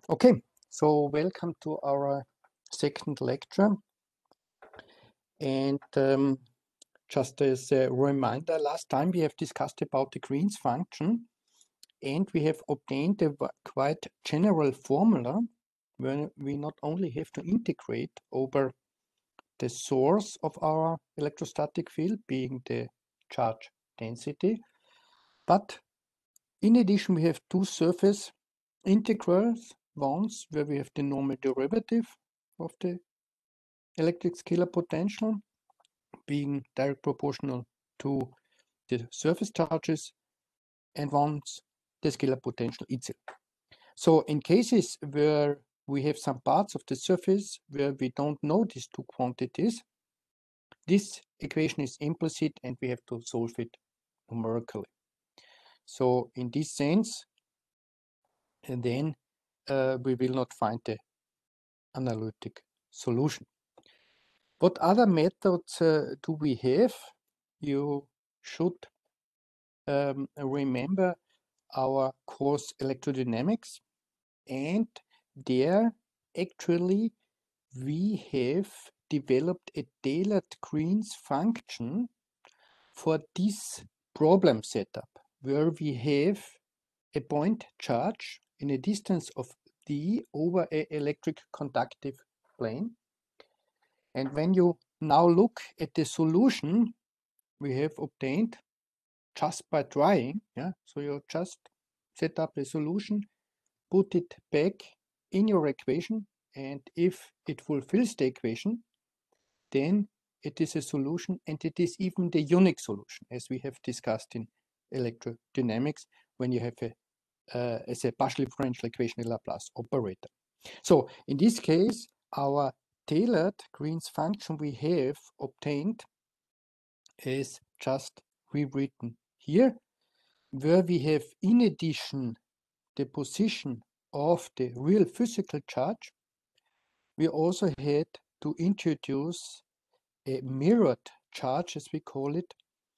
Okay, so welcome to our second lecture. And just as a reminder, last time we have discussed about the Green's function, and we have obtained a quite general formula where we not only have to integrate over the source of our electrostatic field, being the charge density, but in addition we have two surface integrals, ones where we have the normal derivative of the electric scalar potential being direct proportional to the surface charges, and one's the scalar potential itself. So in cases where we have some parts of the surface where we don't know these two quantities, this equation is implicit and we have to solve it numerically. So in this sense, and then we will not find the analytic solution. What other methods do we have? You should remember our course electrodynamics, and there actually we have developed a tailored Green's function for this problem setup, where we have a point charge in a distance of d over an electric conductive plane. And when you now look at the solution we have obtained just by trying, so you just set up a solution, put it back in your equation, and if it fulfills the equation, then it is a solution, and it is even the unique solution, as we have discussed in electrodynamics, when you have as a partial differential equation, a Laplace operator. So in this case, our tailored Green's function we have obtained is just rewritten here, where we have in addition the position of the real physical charge. We also had to introduce a mirrored charge, as we call it,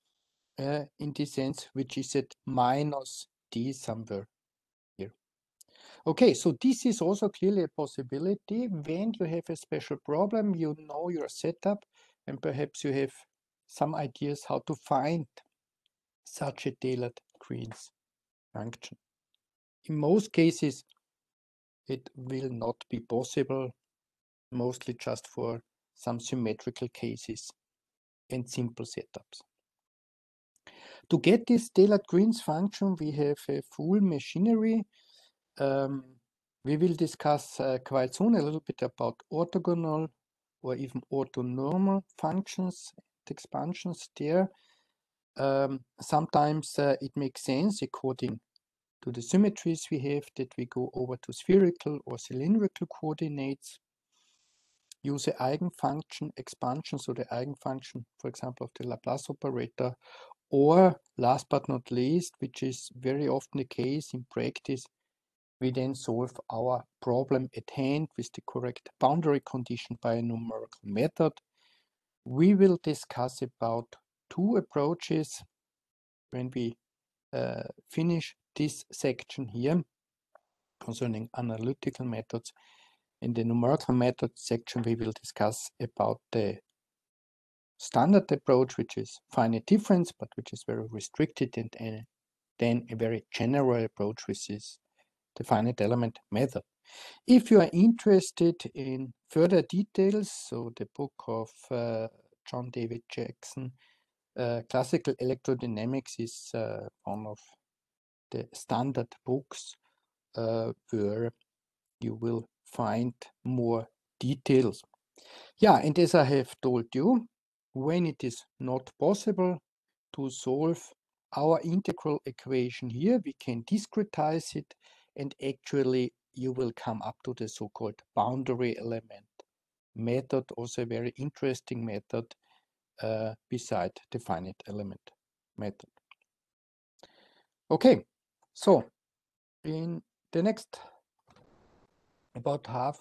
in this sense, which is at minus d somewhere here. Okay, so this is also clearly a possibility when you have a special problem, you know your setup, and perhaps you have some ideas how to find such a tailored Green's function. In most cases, it will not be possible, mostly just for some symmetrical cases and simple setups. To get this tailored Green's function, we have a full machinery. We will discuss quite soon a little bit about orthogonal or even orthonormal functions and expansions there. Sometimes it makes sense according to the symmetries we have that we go over to spherical or cylindrical coordinates, use the eigenfunction expansion, so the eigenfunction, for example, of the Laplace operator, or last but not least, which is very often the case in practice, we then solve our problem at hand with the correct boundary condition by a numerical method. We will discuss about two approaches when we finish this section here concerning analytical methods. In the numerical method section, we will discuss about the standard approach, which is finite difference, but which is very restricted, and then a very general approach, which is the finite element method. If you are interested in further details, so the book of John David Jackson, Classical Electrodynamics, is one of the standard books where you will find more details. Yeah, and as I have told you, when it is not possible to solve our integral equation here, we can discretize it, and actually you will come up to the so-called boundary element method, also a very interesting method beside the finite element method. Okay, so in the next about half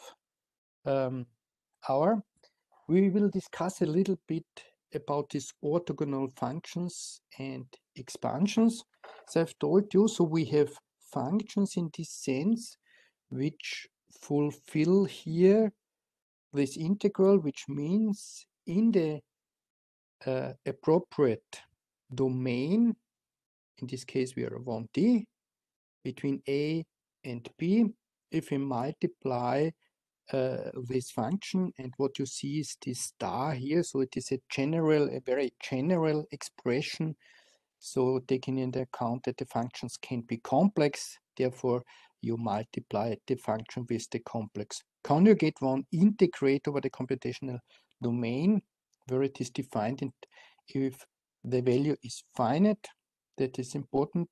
hour, we will discuss a little bit about these orthogonal functions and expansions. As I've told you, so we have functions in this sense which fulfill here this integral, which means in the appropriate domain, in this case we are 1D, between A and B, if we multiply this function, and what you see is this star here, so it is a very general expression, so taking into account that the functions can be complex, therefore you multiply the function with the complex conjugate one, integrate over the computational domain where it is defined, and if the value is finite, that is important,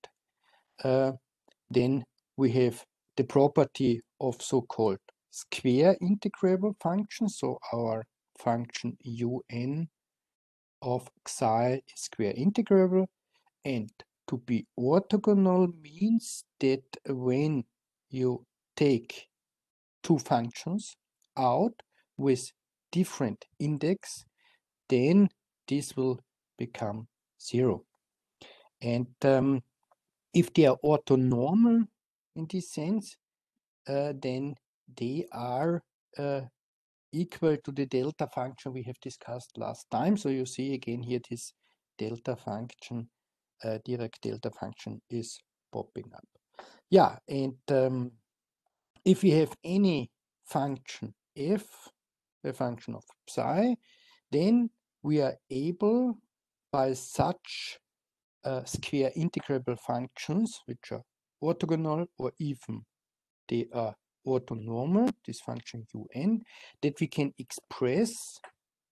then we have the property of so-called square integrable functions. So our function un of xi is square integrable, and to be orthogonal means that when you take two functions out with different index, then this will become 0. And if they are orthonormal in this sense, then they are equal to the delta function we have discussed last time. So you see again here this delta function, Dirac delta function is popping up. Yeah, and if we have any function f, a function of psi, then we are able by such square integrable functions, which are orthogonal or even they are orthonormal, this function un, that we can express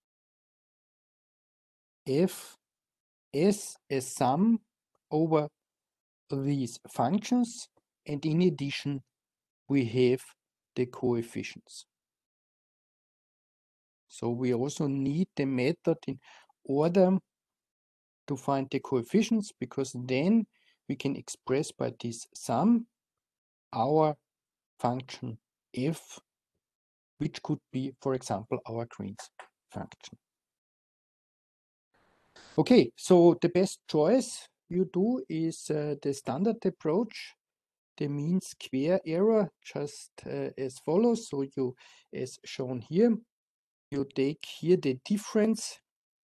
f as a sum over these functions, and in addition we have the coefficients. So we also need the method in order to find the coefficients, because then we can express by this sum our function f, which could be, for example, our Green's function. Okay, so the best choice you do is the standard approach, the mean square error, just as follows. So you, as shown here, you take here the difference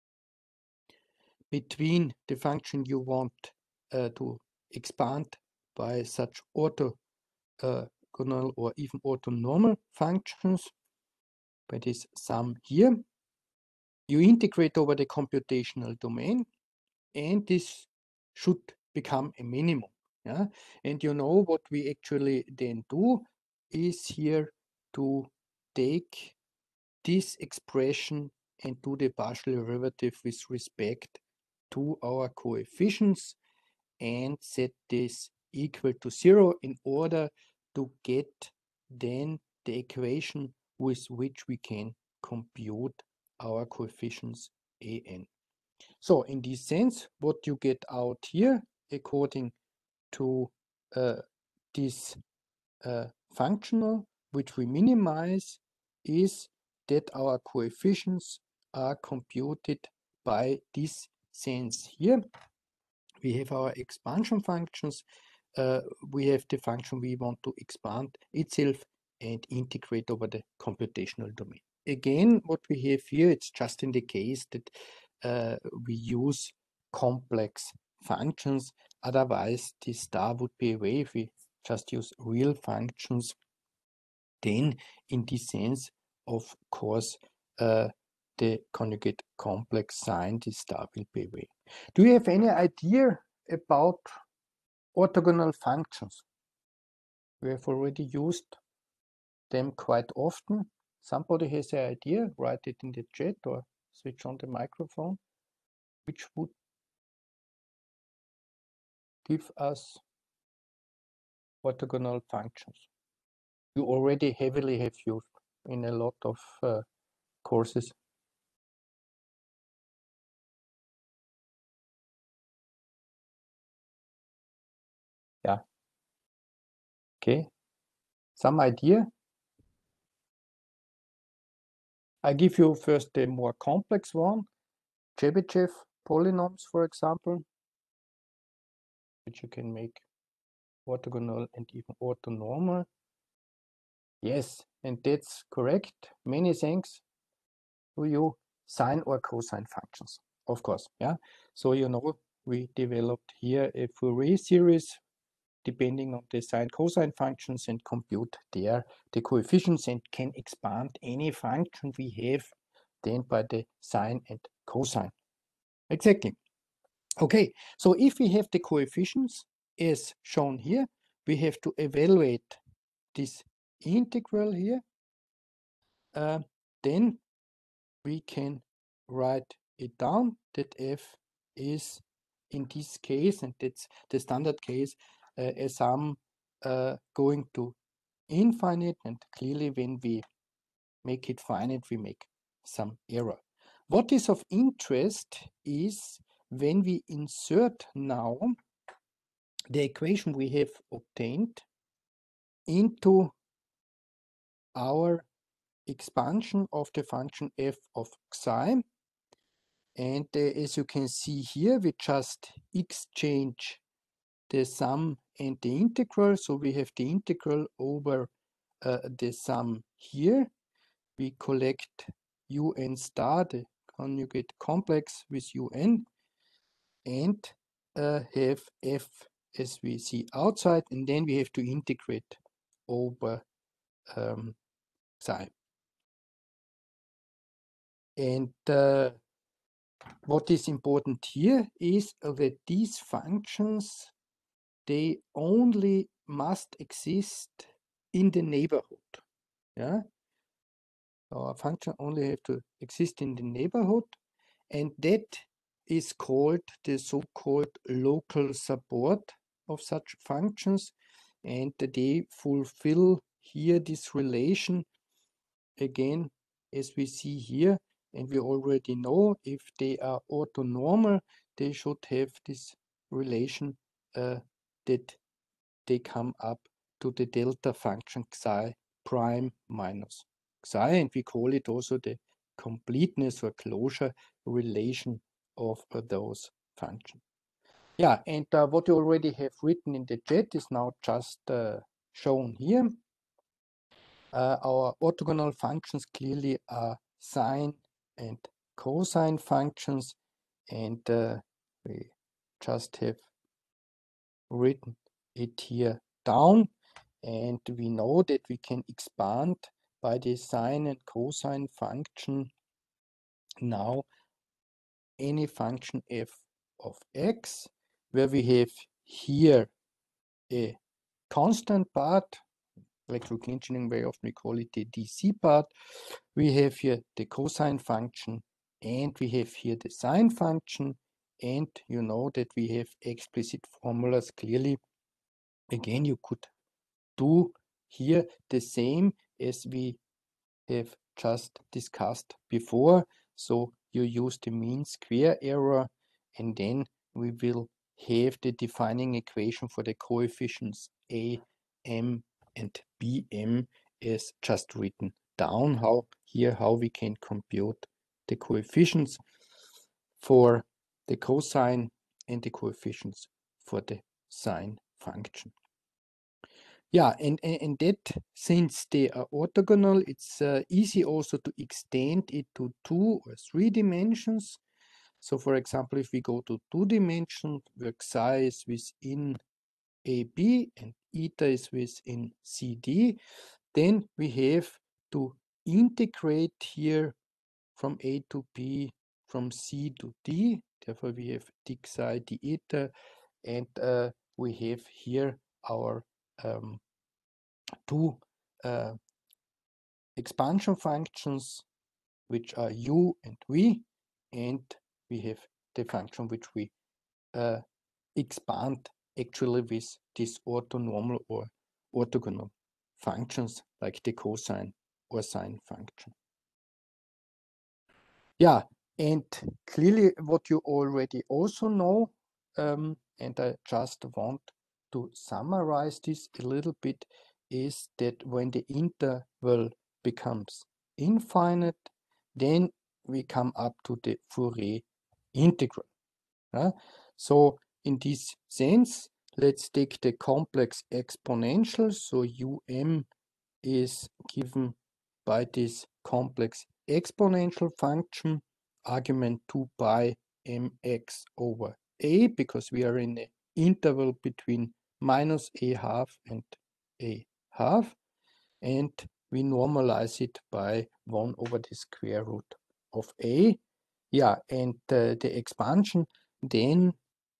between the function you want to expand by such orthogonal or even orthonormal functions, by this sum here. You integrate over the computational domain, and this should become a minimum. Yeah? And you know what we actually then do is here to take this expression and do the partial derivative with respect to our coefficients and set this equal to 0 in order to get then the equation with which we can compute our coefficients an. So in this sense, what you get out here, according to this functional, which we minimize, is that our coefficients are computed by this sense here. We have our expansion functions. We have the function we want to expand itself and integrate over the computational domain. Again, what we have here, it's just in the case that we use complex functions. Otherwise, this star would be away if we just use real functions. Then, in this sense, of course, the conjugate complex sign, this star will be away. Do you have any idea about orthogonal functions? We have already used them quite often. Somebody has an idea, write it in the chat or switch on the microphone, which would give us orthogonal functions. You already heavily have used in a lot of courses. Yeah. Okay. Some idea? I give you first the more complex one, Chebyshev polynomials, for example, which you can make orthogonal and even orthonormal. Yes, and that's correct. Many thanks to you. Sine or cosine functions, of course. Yeah. So you know we developed here a Fourier series depending on the sine cosine functions and compute there the coefficients and can expand any function we have then by the sine and cosine. Exactly. Okay, so if we have the coefficients as shown here, we have to evaluate this integral here. Then we can write it down that f is in this case, and that's the standard case, a sum going to infinite, and clearly when we make it finite we make some error. What is of interest is when we insert now the equation we have obtained into our expansion of the function f of xi. And as you can see here, we just exchange the sum and the integral. So we have the integral over the sum here. We collect un star, the conjugate complex with un, and have f as we see outside, and then we have to integrate over psi. And what is important here is that these functions, they only must exist in the neighborhood. Yeah, our function only have to exist in the neighborhood, and that is called the so-called local support of such functions, and they fulfill here this relation again as we see here, and we already know if they are orthonormal they should have this relation that they come up to the delta function xi prime minus xi, and we call it also the completeness or closure relation of those functions. Yeah, and what you already have written in the chat is now just shown here. Our orthogonal functions clearly are sine and cosine functions, and we just have written it here down, and we know that we can expand by the sine and cosine function now any function f of x, where we have here a constant part. Electrical engineering very often we call it the DC part. We have here the cosine function, and we have here the sine function, and you know that we have explicit formulas clearly. Again, you could do here the same as we have just discussed before. So you use the mean square error, and then we will have the defining equation for the coefficients a, m, and bm as just written down. How we can compute the coefficients for the cosine and the coefficients for the sine function. Yeah, and that since they are orthogonal, it's easy also to extend it to 2 or 3 dimensions. So for example, if we go to 2 dimensions, where xi is within AB and eta is within CD, then we have to integrate here from A to B, from C to D. Therefore, we have d xi d eta, and we have here our two expansion functions, which are u and v, and we have the function which we expand actually with these orthonormal or orthogonal functions like the cosine or sine function. Yeah, and clearly what you already also know, and I just want to summarize this a little bit, is that when the interval becomes infinite, then we come up to the Fourier integral. So in this sense, let's take the complex exponential, so um is given by this complex exponential function, argument 2 pi mx over a, because we are in the interval between minus a half and a half, and we normalize it by 1 over the square root of a. Yeah, and the expansion then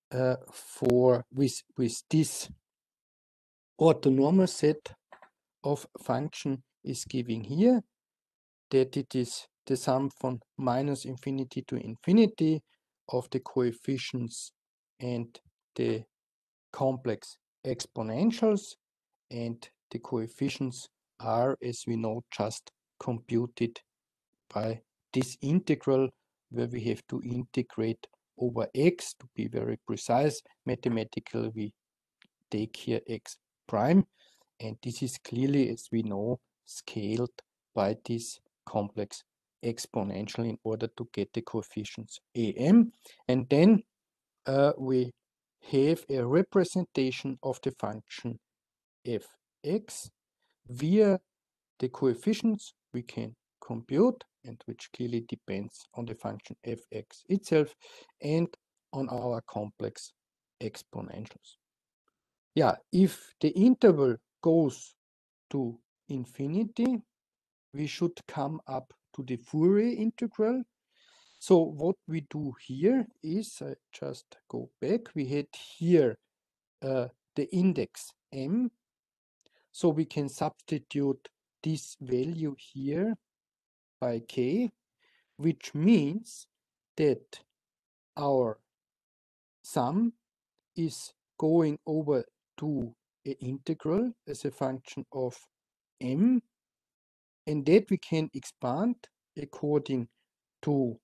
with this orthonormal set of function is giving here, that it is the sum from minus infinity to infinity of the coefficients and the complex exponentials, and the coefficients are, as we know, just computed by this integral, where we have to integrate over x. To be very precise, mathematically we take here x prime, and this is clearly, as we know, scaled by this complex exponential in order to get the coefficients am. And then we have a representation of the function fx via the coefficients we can compute, and which clearly depends on the function fx itself and on our complex exponentials. Yeah, if the interval goes to infinity, we should come up to the Fourier integral. So what we do here is, I just go back, we had here the index m, so we can substitute this value here by k, which means that our sum is going over to an integral as a function of m, and that we can expand according to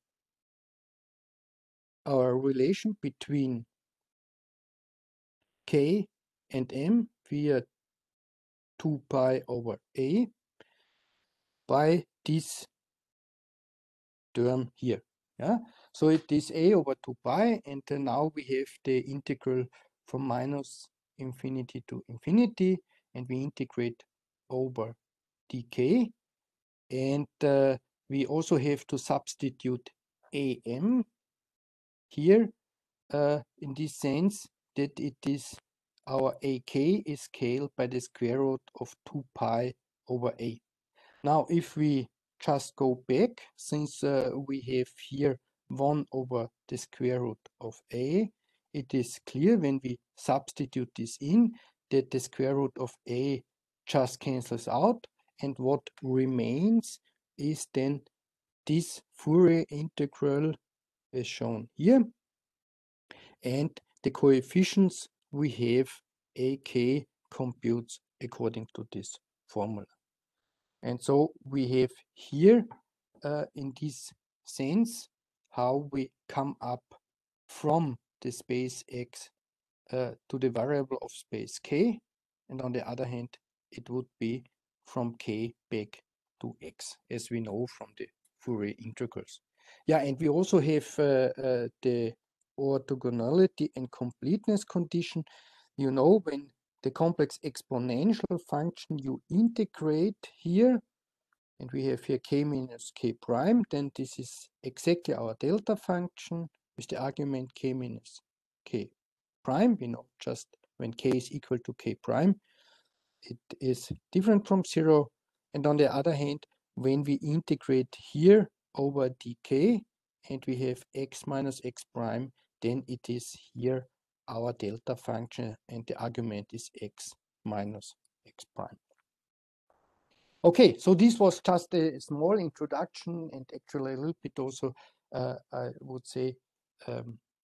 our relation between k and m via 2 pi over a by this term here. Yeah, so it is a over 2 pi, and now we have the integral from minus infinity to infinity, and we integrate over dk, and we also have to substitute am here in this sense, that it is our ak is scaled by the square root of 2 pi over a. Now if we just go back, since we have here 1 over the square root of a, it is clear when we substitute this in that the square root of a just cancels out, and what remains is then this Fourier integral as shown here, and the coefficients we have ak computes according to this formula. And so we have here in this sense how we come up from the space x to the variable of space k, and on the other hand it would be from k back to x, as we know from the Fourier integrals. Yeah, and we also have the orthogonality and completeness condition. You know, when the complex exponential function you integrate here, and we have here k minus k prime, then this is exactly our delta function with the argument k minus k prime. We know just when k is equal to k prime, it is different from 0. And on the other hand, when we integrate here over dk and we have x minus x prime, then it is here our delta function, and the argument is x minus x prime. Okay, so this was just a small introduction, and actually a little bit also, I would say, a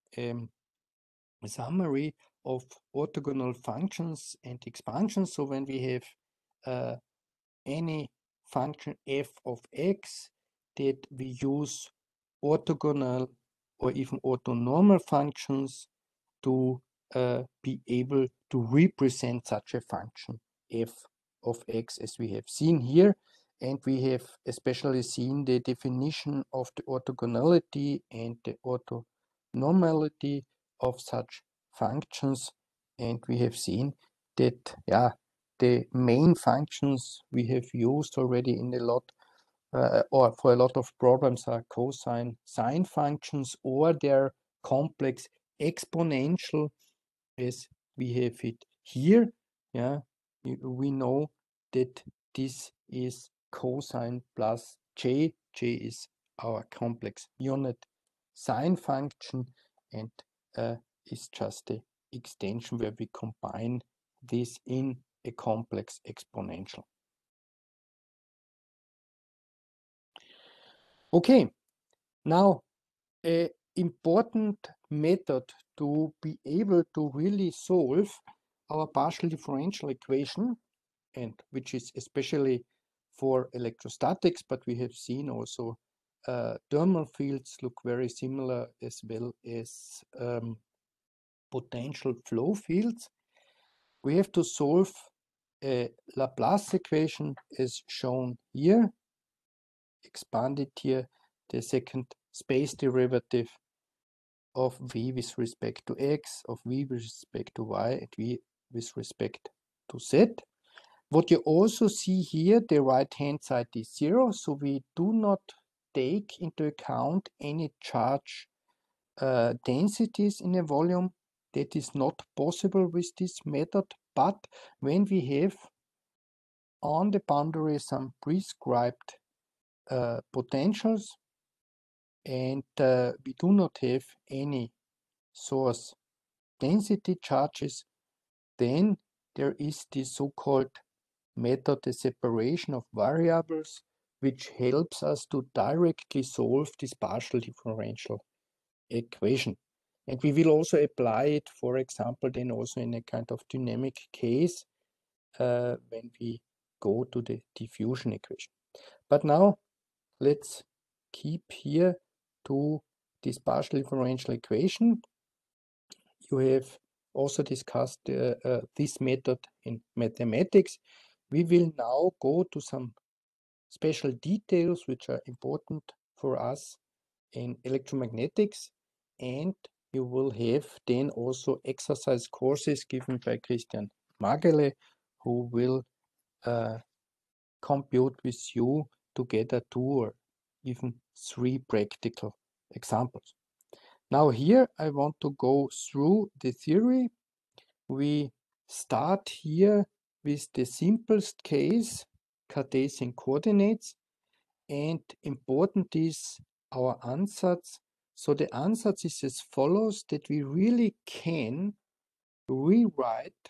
summary of orthogonal functions and expansions. So when we have any function f of x that we use orthogonal or even orthonormal functions to be able to represent such a function f of x, as we have seen here. And we have especially seen the definition of the orthogonality and the orthonormality of such functions, and we have seen that, yeah, the main functions we have used already in a lot or for a lot of problems are cosine sine functions, or their complex exponential as we have it here. Yeah, we know that this is cosine plus j. J is our complex unit sine function, and is just the extension where we combine this in a complex exponential. Okay, now an important method to be able to really solve our partial differential equation, and which is especially for electrostatics, but we have seen also thermal fields look very similar, as well as potential flow fields. We have to solve a Laplace equation as shown here, expanded here, the second space derivative of v with respect to x, of v with respect to y, and v with respect to z. What you also see here, the right-hand side is 0, so we do not take into account any charge densities in a volume. That is not possible with this method, but when we have on the boundary some prescribed potentials, and we do not have any source density charges, then there is this so-called method, the separation of variables, which helps us to directly solve this partial differential equation. And we will also apply it, for example, then also in a kind of dynamic case when we go to the diffusion equation. But now let's keep here to this partial differential equation. You have also discussed this method in mathematics. We will now go to some special details which are important for us in electromagnetics, and you will have then also exercise courses given by Christian Magele, who will compute with you together 2 or even 3 practical examples. Now here I want to go through the theory. We start here with the simplest case, Cartesian coordinates, and important is our ansatz. So the ansatz is as follows, that we really can rewrite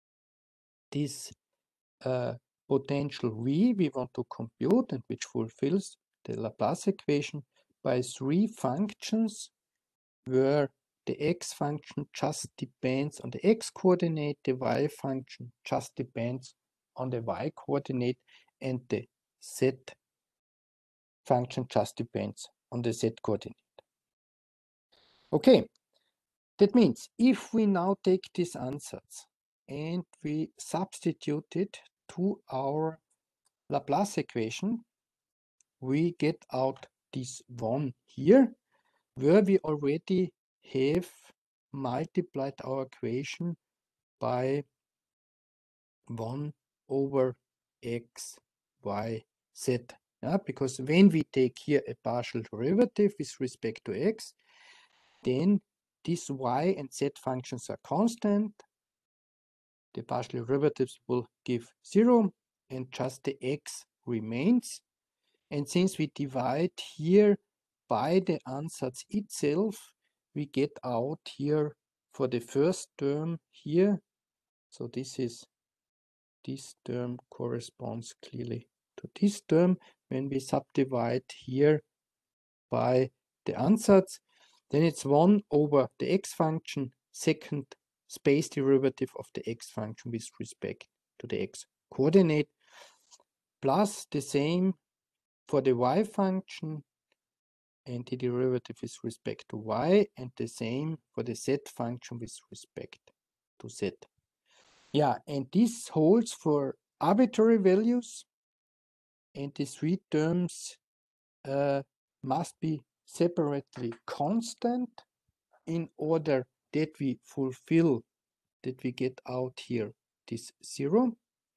this potential V we want to compute and which fulfills the Laplace equation by 3 functions where the x function just depends on the x coordinate, the y function just depends on the y coordinate, and the z function just depends on the z coordinate. Okay, that means if we now take this ansatz and we substitute it to our Laplace equation, we get out this one here, where we already have multiplied our equation by 1 over x, y, z. Yeah, because when we take here a partial derivative with respect to x, then these y and z functions are constant. The partial derivatives will give 0, and just the x remains. And since we divide here by the ansatz itself, we get out here for the first term here. So this term corresponds clearly to this term. When we subdivide here by the ansatz, then it's 1 over the x function, second space derivative of the x function with respect to the x coordinate, plus the same for the y function and the derivative with respect to y, and the same for the z function with respect to z. Yeah, and this holds for arbitrary values, and the 3 terms must be separately constant in order that we fulfill, that we get out here this 0.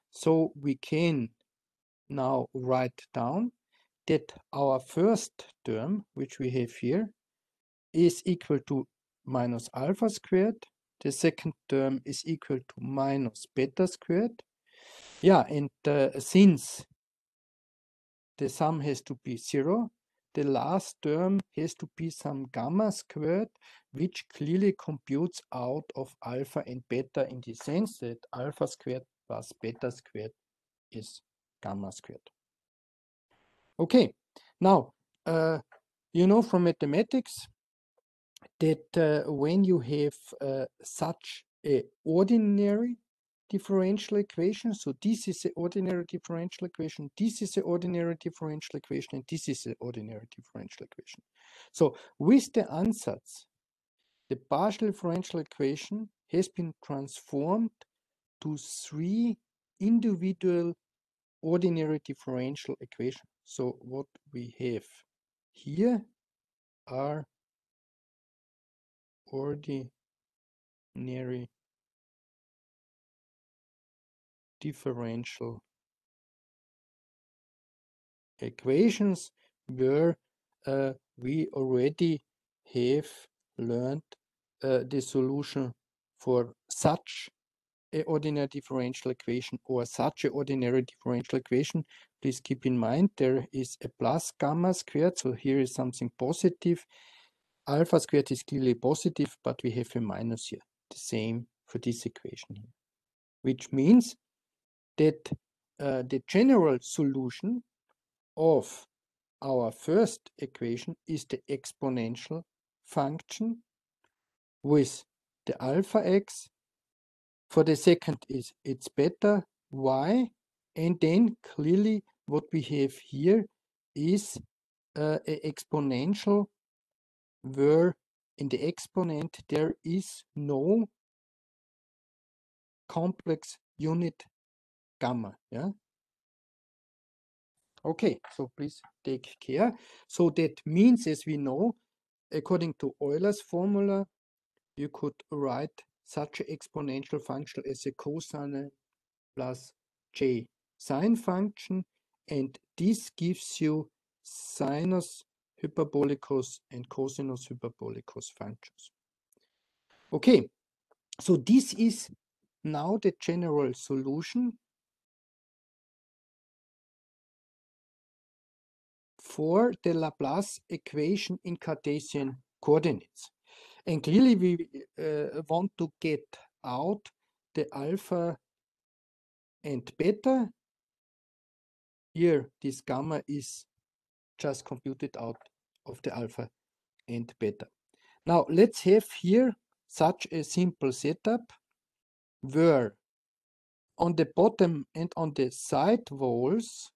So we can now write down that our first term, which we have here, is equal to minus alpha squared. The second term is equal to minus beta squared. Yeah, and since the sum has to be 0, the last term has to be some gamma squared, which clearly computes out of alpha and beta in the sense that alpha squared plus beta squared is gamma squared. Okay, now, you know from mathematics that when you have such a ordinary differential equation, so this is the ordinary differential equation, this is the ordinary differential equation, and this is the ordinary differential equation. So with the ansatz, the partial differential equation has been transformed to 3 individual ordinary differential equations. So what we have here are ordinary differential equations where we already have learned the solution for such an ordinary differential equation or such an ordinary differential equation. Please keep in mind there is a plus gamma squared, so here is something positive. Alpha squared is clearly positive, but we have a minus here. The same for this equation here, which means that the general solution of our first equation is the exponential function with the alpha x. For the second is its beta y, and then clearly what we have here is an exponential where in the exponent there is no complex unit gamma. Yeah. Okay, so please take care. So that means, as we know, according to Euler's formula, you could write such an exponential function as a cosine plus j sine function, and this gives you sinus hyperbolicus and cosinus hyperbolicus functions. Okay, so this is now the general solution for the Laplace equation in Cartesian coordinates. And clearly we want to get out the alpha and beta. Here this gamma is just computed out of the alpha and beta. Now let's have here such a simple setup where on the bottom and on the side walls,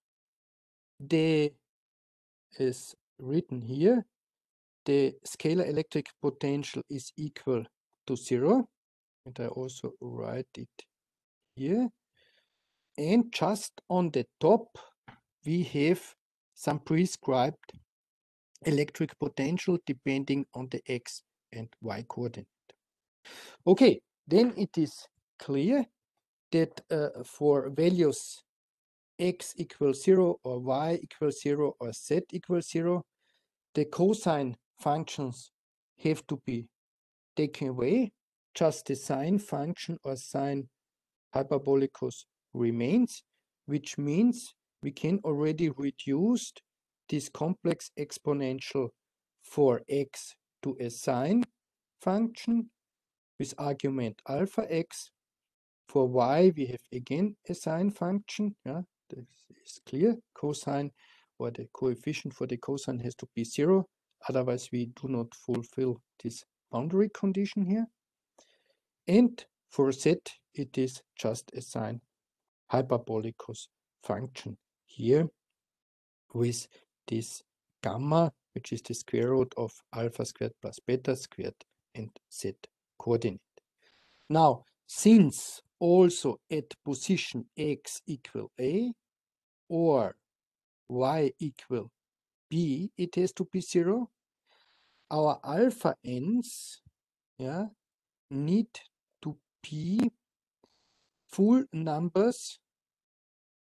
is written here, the scalar electric potential is equal to 0, and I also write it here. And just on the top, we have some prescribed electric potential depending on the x and y coordinate. Okay, then it is clear that for values x equals 0 or y equals 0 or z equals 0, the cosine functions have to be taken away. Just the sine function or sine hyperbolicus remains, which means we can already reduce this complex exponential for x to a sine function with argument alpha x. For y, we have again a sine function. Yeah, this is clear. Cosine or the coefficient for the cosine has to be 0. Otherwise, we do not fulfill this boundary condition here. And for z, it is just a sine hyperbolicus function here with this gamma, which is the square root of alpha squared plus beta squared and z coordinate. Now, since also at position x equal a or y equal b, it has to be 0, our alpha n's, yeah, need to be full numbers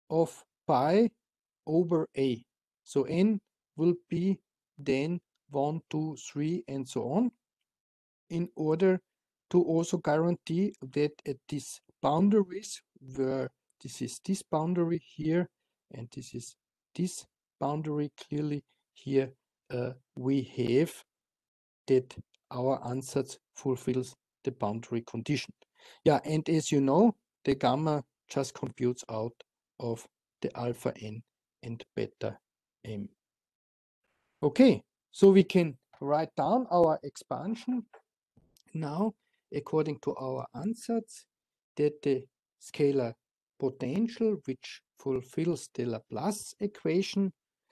of pi over a. So n will be then 1, 2, 3, and so on, in order to also guarantee that at these boundaries, where this is this boundary here and this is this boundary clearly here, we have that our ansatz fulfills the boundary condition. Yeah, and as you know, the gamma just computes out of the alpha n and beta m. Okay, so we can write down our expansion now according to our ansatz, that the scalar potential, which fulfills the Laplace equation,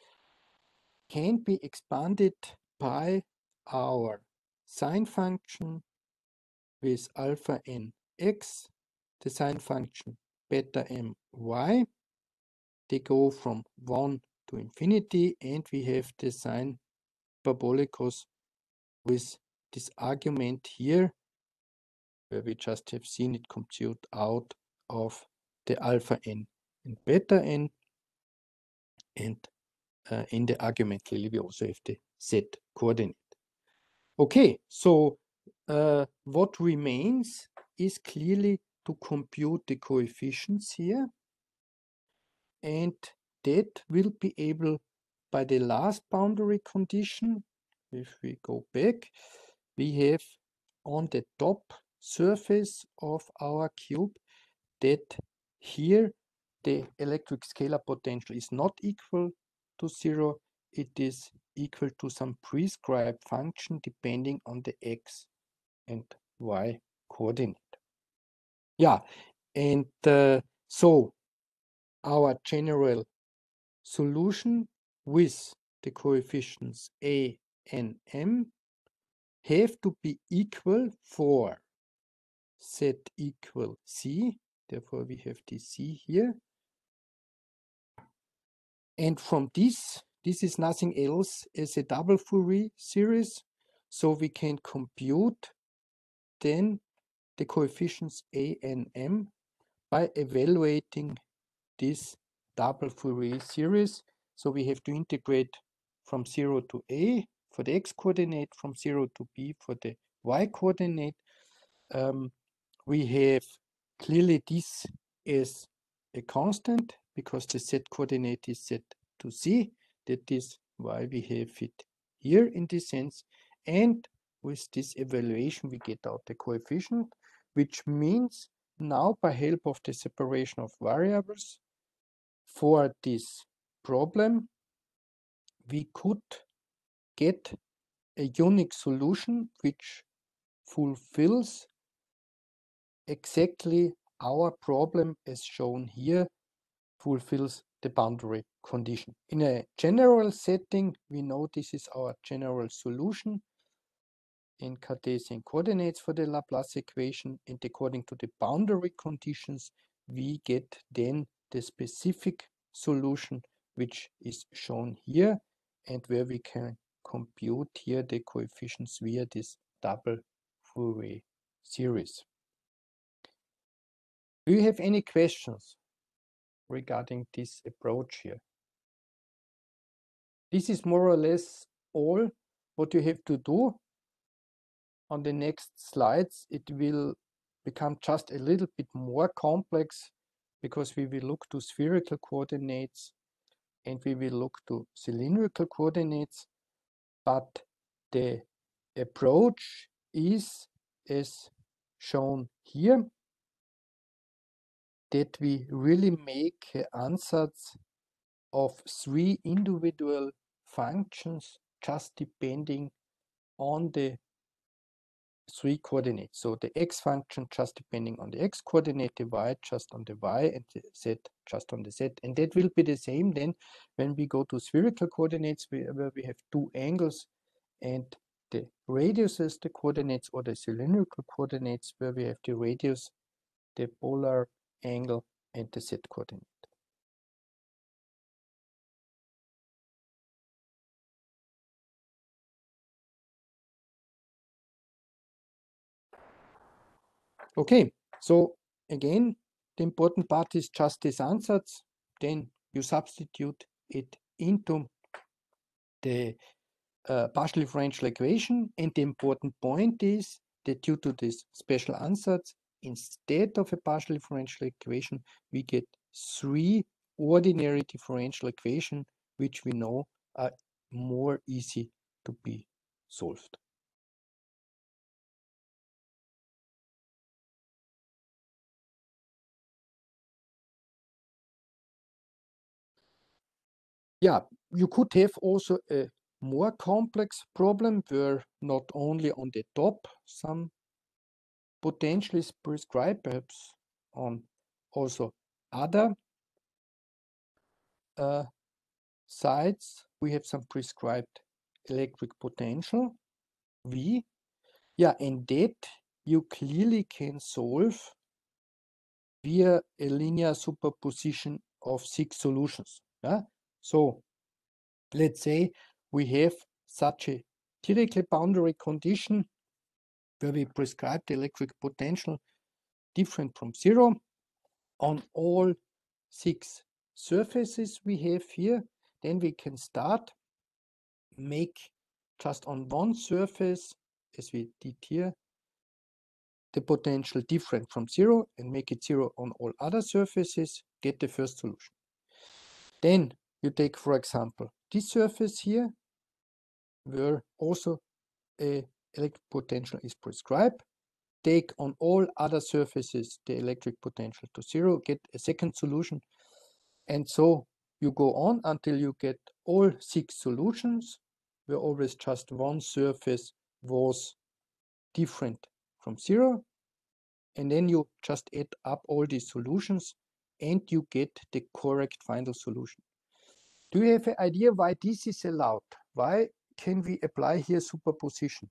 can be expanded by our sine function with alpha n x, the sine function beta m y. They go from 1 to infinity, and we have the sine parabolic with this argument here, where we just have seen it compute out of the alpha n and beta n, and in the argument clearly we also have the z coordinate. Okay, so what remains is clearly to compute the coefficients here, and that will be able by the last boundary condition. If we go back, we have on the top surface of our cube that here the electric scalar potential is not equal to 0, it is equal to some prescribed function depending on the x and y coordinate. Yeah, and so our general solution with the coefficients a and m have to be equal for z equal c. Therefore, we have the c here. And from this is nothing else as a double Fourier series. So we can compute then the coefficients a and m by evaluating this double Fourier series. So we have to integrate from 0 to a for the x coordinate, from 0 to b for the y coordinate. We have clearly this as a constant because the z coordinate is set to c. That is why we have it here in this sense. And with this evaluation, we get out the coefficient, which means now by help of the separation of variables for this problem, we could get a unique solution which fulfills exactly our problem as shown here, fulfills the boundary condition. In a general setting, we know this is our general solution in Cartesian coordinates for the Laplace equation, and according to the boundary conditions, we get then the specific solution which is shown here, and where we can compute here the coefficients via this double Fourier series. Do you have any questions regarding this approach here? This is more or less all what you have to do. On the next slides, it will become just a little bit more complex because we will look to spherical coordinates and we will look to cylindrical coordinates. But the approach is as shown here, that we really make an ansatz of 3 individual functions just depending on the 3 coordinates. So the x function just depending on the x coordinate, the y just on the y, and the z just on the z. And that will be the same then when we go to spherical coordinates, where we have 2 angles and the radius is the coordinates, or the cylindrical coordinates where we have the radius, the polar angle, and the z coordinate. Okay, so again, the important part is just this ansatz. then you substitute it into the partial differential equation, and the important point is that due to this special ansatz, instead of a partial differential equation, we get 3 ordinary differential equations, which we know are more easy to be solved. Yeah, you could have also a more complex problem where not only on the top some potential is prescribed, perhaps on also other sides we have some prescribed electric potential V. Yeah, and that you clearly can solve via a linear superposition of 6 solutions. Yeah? So let's say we have such a Dirichlet boundary condition where we prescribe the electric potential different from 0 on all 6 surfaces we have here. Then we can start make just on one surface, as we did here, the potential different from 0 and make it 0 on all other surfaces, get the first solution. Then you take, for example, this surface here, where also a electric potential is prescribed. Take on all other surfaces the electric potential to 0, get a second solution. And so you go on until you get all 6 solutions, where always just one surface was different from 0. And then you just add up all these solutions and you get the correct final solution. Do you have an idea why this is allowed? Why can we apply here superposition?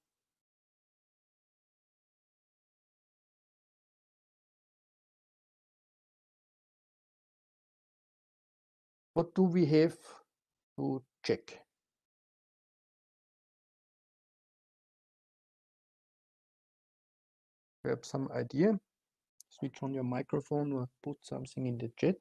What do we have to check? Perhaps some idea? Switch on your microphone or put something in the chat.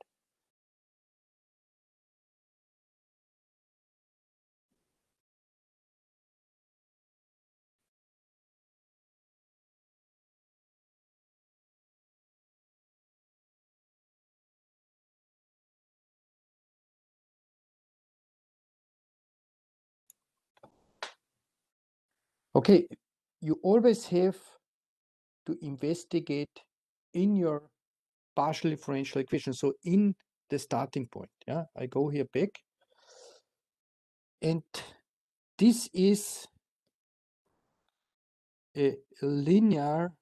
Okay, you always have to investigate in your partial differential equation, so in the starting point. Yeah, I go here back, and this is a linear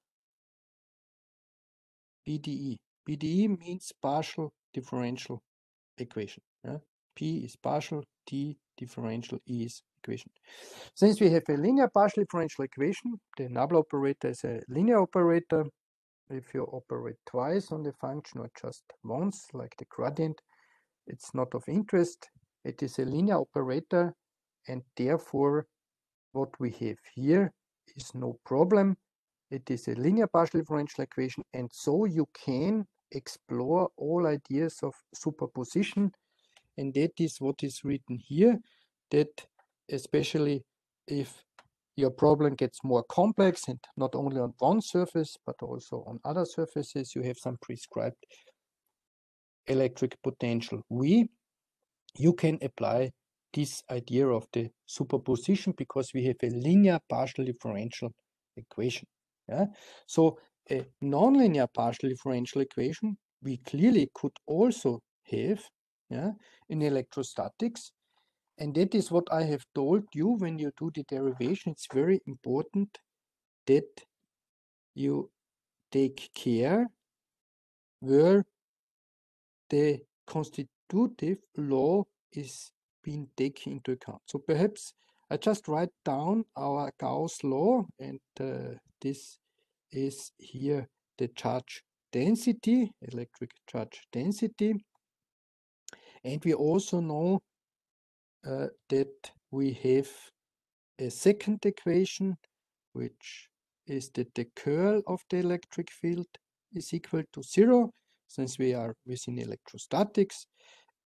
PDE. PDE means partial differential equation. Yeah? P is partial, T differential, E is equation. Since we have a linear partial differential equation, the Nabla operator is a linear operator. If you operate twice on the function or just once, like the gradient, it's not of interest. It is a linear operator, and therefore what we have here is no problem. It is a linear partial differential equation, and so you can explore all ideas of superposition, and that is what is written here, that especially if your problem gets more complex and not only on one surface but also on other surfaces, you have some prescribed electric potential V, you can apply this idea of the superposition because we have a linear partial differential equation. Yeah? So a nonlinear partial differential equation we clearly could also have, yeah, in electrostatics, and that is what I have told you when you do the derivation. It's very important that you take care where the constitutive law is being taken into account. So perhaps I just write down our Gauss law, and this is here the charge density, electric charge density. And we also know that we have a second equation, which is that the curl of the electric field is equal to 0, since we are within electrostatics.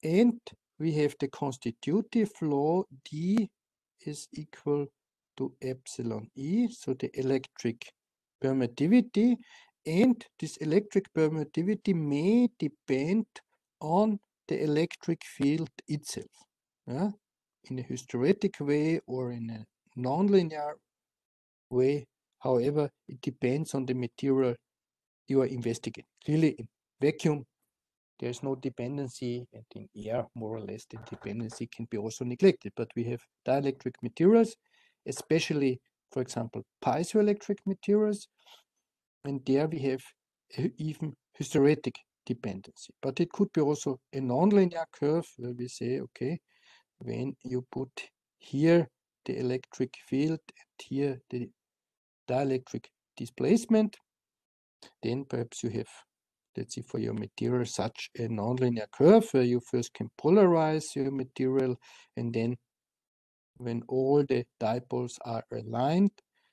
and we have the constitutive law D is equal to epsilon E, so the electric permittivity, and this electric permittivity may depend on the electric field itself, yeah? In a hysteretic way or in a nonlinear way. However, it depends on the material you are investigating. Clearly, in vacuum, there is no dependency, and in air, more or less, the dependency can be also neglected. But we have dielectric materials, especially, for example, piezoelectric materials, and there we have even hysteretic dependency. But it could be also a nonlinear curve where we say, okay, when you put here the electric field and here the dielectric displacement, then perhaps you have, let's say, for your material such a nonlinear curve where you first can polarize your material, and then when all the dipoles are aligned,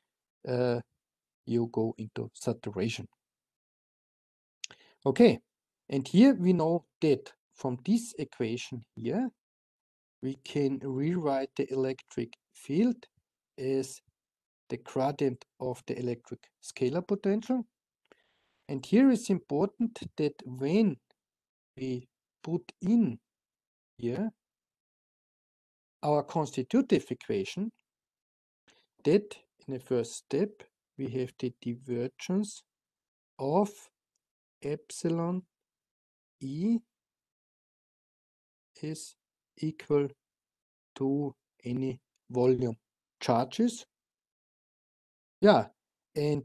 you go into saturation. Okay, and here we know that from this equation here, we can rewrite the electric field as the gradient of the electric scalar potential. And here it's important that when we put in here our constitutive equation, that in the first step we have the divergence of epsilon E is equal to any volume charges. Yeah, and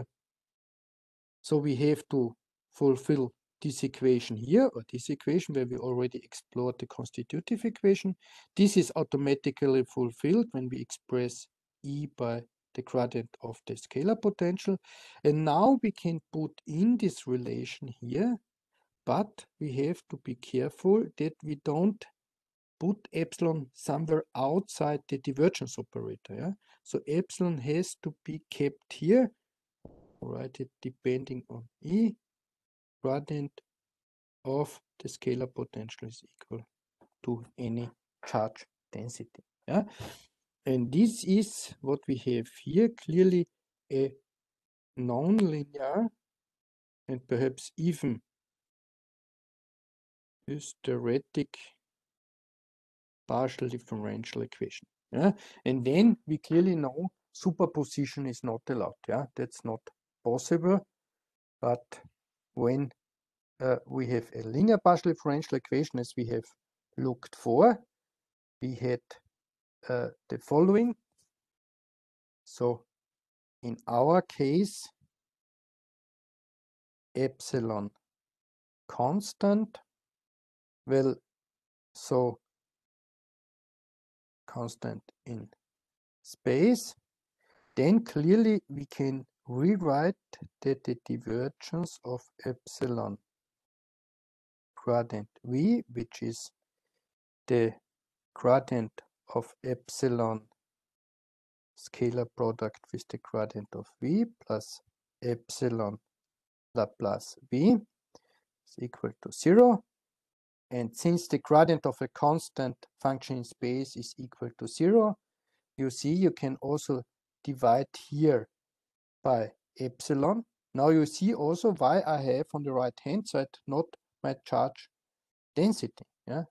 so we have to fulfill this equation here, or this equation where we already explored the constitutive equation. This is automatically fulfilled when we express E by the gradient of the scalar potential. And now we can put in this relation here, but we have to be careful that we don't put epsilon somewhere outside the divergence operator. Yeah? So epsilon has to be kept here. Write it depending on E, gradient of the scalar potential is equal to any charge density. Yeah? And this is what we have here, clearly a nonlinear and perhaps even hysteretic partial differential equation. Yeah? And then we clearly know superposition is not allowed. Yeah? That's not possible. But when we have a linear partial differential equation, as we have looked for, we had the following. So in our case, epsilon constant, well, so constant in space, then clearly we can rewrite that the divergence of epsilon gradient V, which is the gradient of epsilon scalar product with the gradient of V plus epsilon Laplace V is equal to 0. And since the gradient of a constant function in space is equal to 0, you see you can also divide here by epsilon. Now you see also why I have on the right hand side not my charge density. Yeah,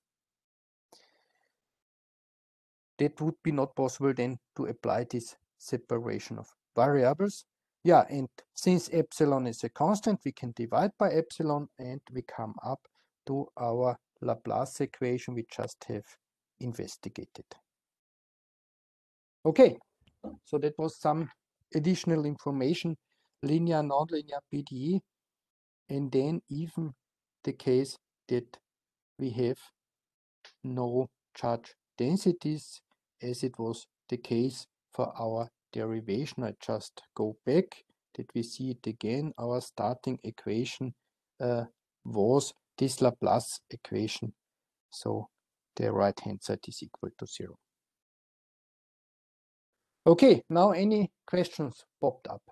that would be not possible then to apply this separation of variables. Yeah, and since epsilon is a constant, we can divide by epsilon and we come up to our Laplace equation we just have investigated. Okay, so that was some additional information, linear, nonlinear PDE, and then even the case that we have no charge densities, as it was the case for our derivation. I just go back that we see it again. Our starting equation was this Laplace equation. So the right hand side is equal to 0. Okay, now any questions popped up?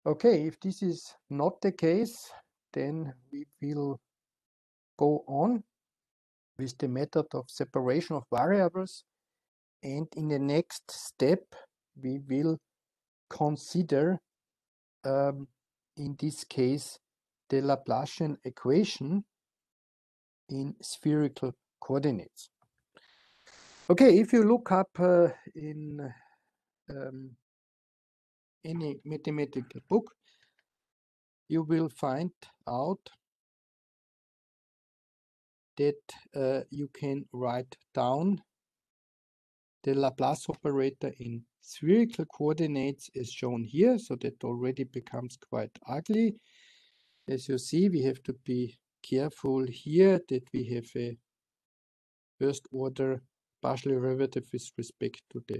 Okay, if this is not the case, then we will go on with the method of separation of variables, and in the next step we will consider in this case the Laplacian equation in spherical coordinates. Okay, if you look up in any mathematical book, you will find out that you can write down the Laplace operator in spherical coordinates as shown here, so that already becomes quite ugly. As you see, we have to be careful here that we have a first order partial derivative with respect to the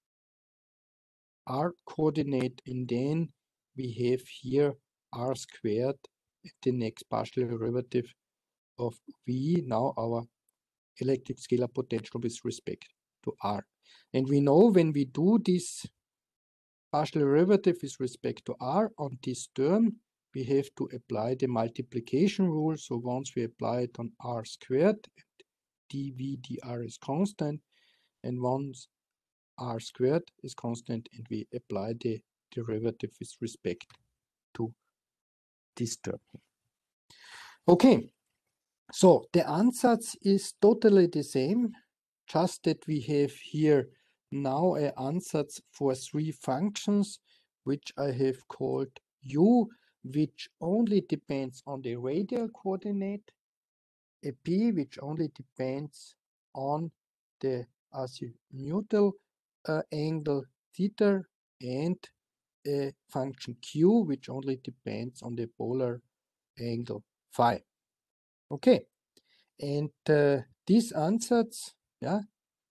r coordinate, and then we have here r squared, the next partial derivative of v, now our electric scalar potential with respect to r. And we know when we do this partial derivative with respect to r on this term, we have to apply the multiplication rule. So once we apply it on r squared, dv dr is constant, and once r squared is constant, and we apply the derivative with respect to this term. Okay, so the ansatz is totally the same, just that we have here now an ansatz for three functions, which I have called u, which only depends on the radial coordinate, a p, which only depends on the azimuthal angle theta, and a function q, which only depends on the polar angle phi. Okay, and these ansatz, yeah,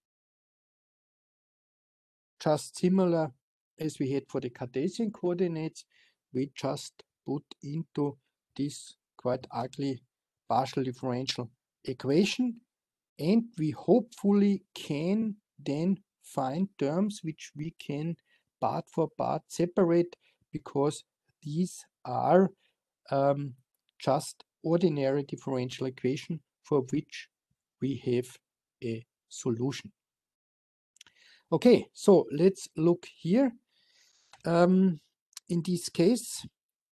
just similar as we had for the Cartesian coordinates, we just put into this quite ugly partial differential equation, and we hopefully can then find terms which we can part for part separate, because these are just ordinary differential equation for which we have a solution. Okay, so let's look here. In this case,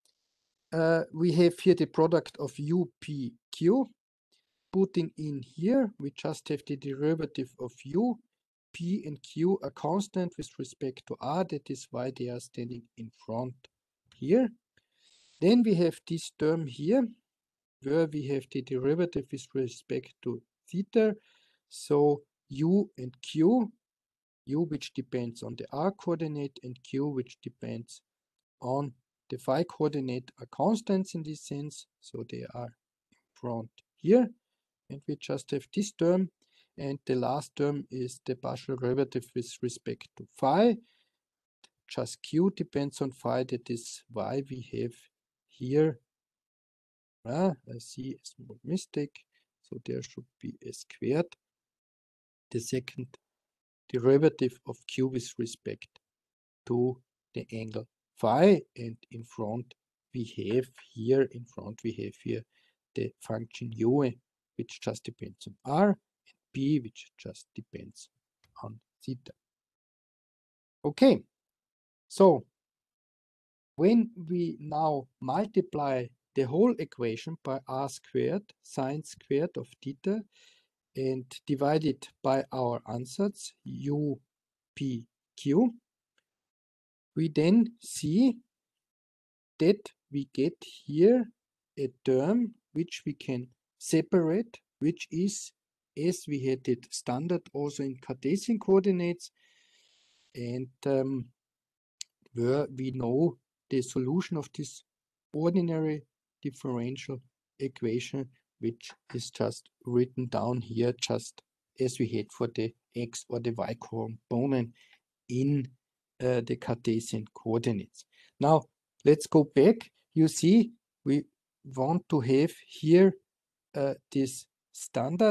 we have here the product of u, p, q. Putting in here, we just have the derivative of u. P and q are constant with respect to r. That is why they are standing in front here. Then we have this term here, where we have the derivative with respect to theta. So u and q, u which depends on the r coordinate and q which depends on the phi coordinate, are constants in this sense, so they are in front here, and we just have this term, and the last term is the partial derivative with respect to phi. Just q depends on phi, that is why we have here, I see a small mistake, so there should be a squared, the second derivative of q with respect to the angle phi, and in front we have here, the function u, which just depends on r, and p, which just depends on theta. Okay, so when we now multiply the whole equation by r squared sine squared of theta and divide it by our ansatz u, p, q, we then see that we get here a term which we can separate, which is, as we had it standard also in Cartesian coordinates, and where we know the solution of this ordinary differential equation, which is just written down here, just as we had for the x or the y component in the Cartesian coordinates. Now, let's go back. You see, we want to have here this standard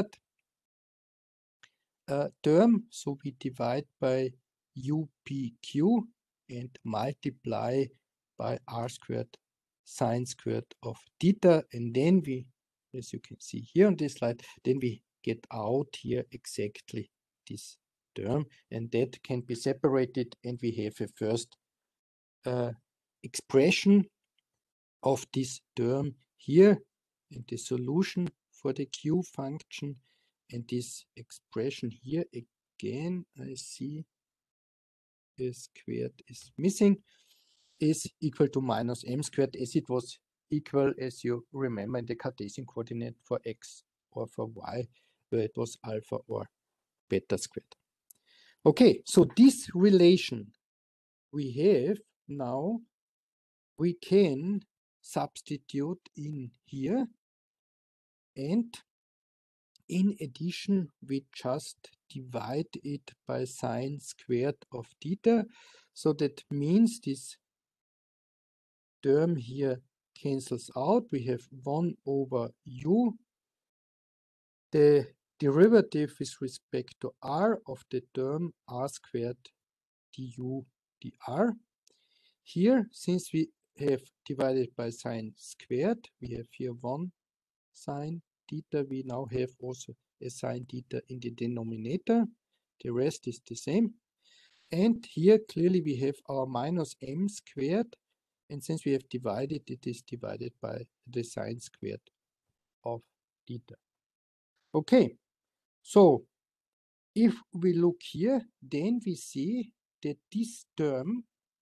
term, so we divide by UPQ and multiply by r squared sine squared of theta. And then we, as you can see here on this slide, then we get out here exactly this term, and that can be separated, and we have a first expression of this term here, and the solution for the q function. And this expression here again, I see a squared is missing, is equal to minus m squared, as it was equal, as you remember, in the Cartesian coordinate for x or for y, where it was alpha or beta squared. Okay, so this relation we have now, we can substitute in here, and in addition, we just divide it by sine squared of theta. So that means this term here cancels out. We have 1 over u. The derivative with respect to r of the term r squared du dr. Here, since we have divided by sine squared, we have here 1 sine theta. We now have also a sine theta in the denominator. The rest is the same. And here clearly we have our minus m squared. And since we have divided, it is divided by the sine squared of theta. Okay, so if we look here, then we see that this term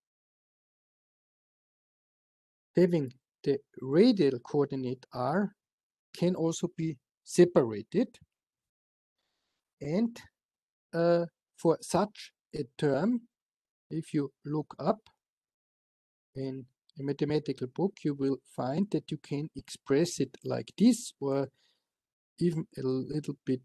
having the radial coordinate r can also be separated. And for such a term, if you look up in a mathematical book, you will find that you can express it like this, or even a little bit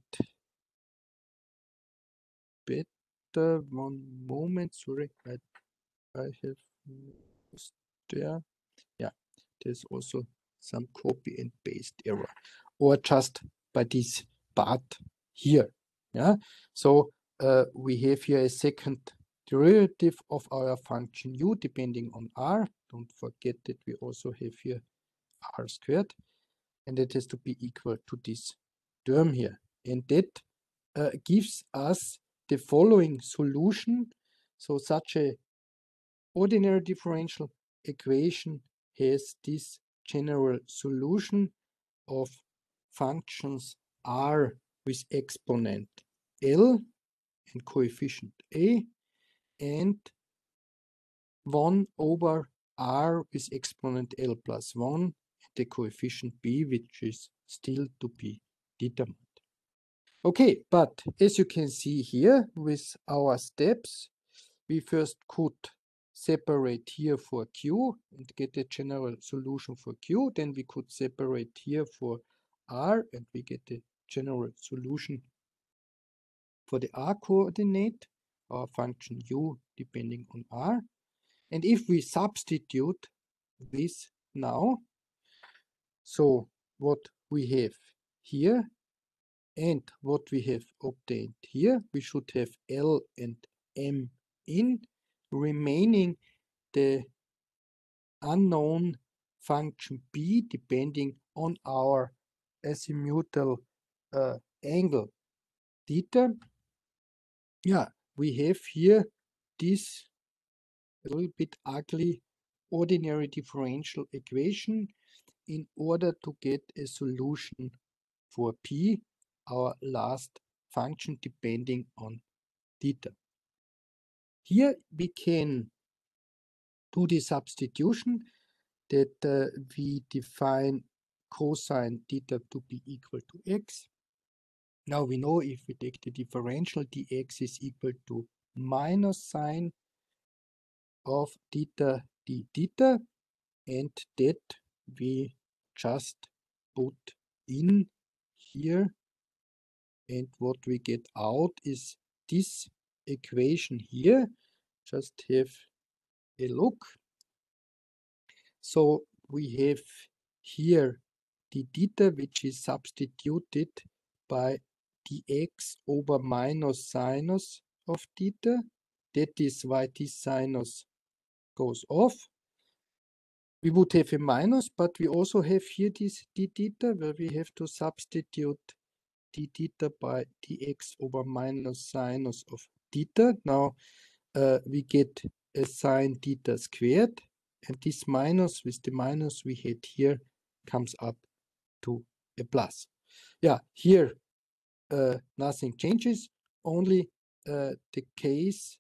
better. One moment, sorry, I have lost there. Yeah, there's also some copy and paste error, or just by this part here. Yeah, so we have here a second derivative of our function u depending on r. Don't forget that we also have here r squared, and it has to be equal to this term here. And that gives us the following solution. So such a ordinary differential equation has this general solution of functions r with exponent l and coefficient a, and 1 over r with exponent l plus 1, and the coefficient b, which is still to be determined. Okay, but as you can see here with our steps, we first could separate here for q and get a general solution for q. Then we could separate here for r and we get a general solution for the r coordinate, our function u depending on r. And if we substitute this now, so what we have here and what we have obtained here, we should have L and M in, remaining the unknown function B depending on our azimuthal angle theta. Yeah, we have here this a little bit ugly ordinary differential equation in order to get a solution for P, our last function depending on theta. Here we can do the substitution that we define cosine theta to be equal to x. Now we know if we take the differential, dx is equal to minus sine of theta d theta, and that we just put in here, and what we get out is this equation here. Just have a look. So we have here the theta, which is substituted by dx over minus sinus of theta. That is why this sinus goes off. we would have a minus, but we also have here this d theta, where we have to substitute d theta by dx over minus sinus of theta. Now we get a sine theta squared, and this minus with the minus we had here comes up to a plus. Yeah, here nothing changes, only the case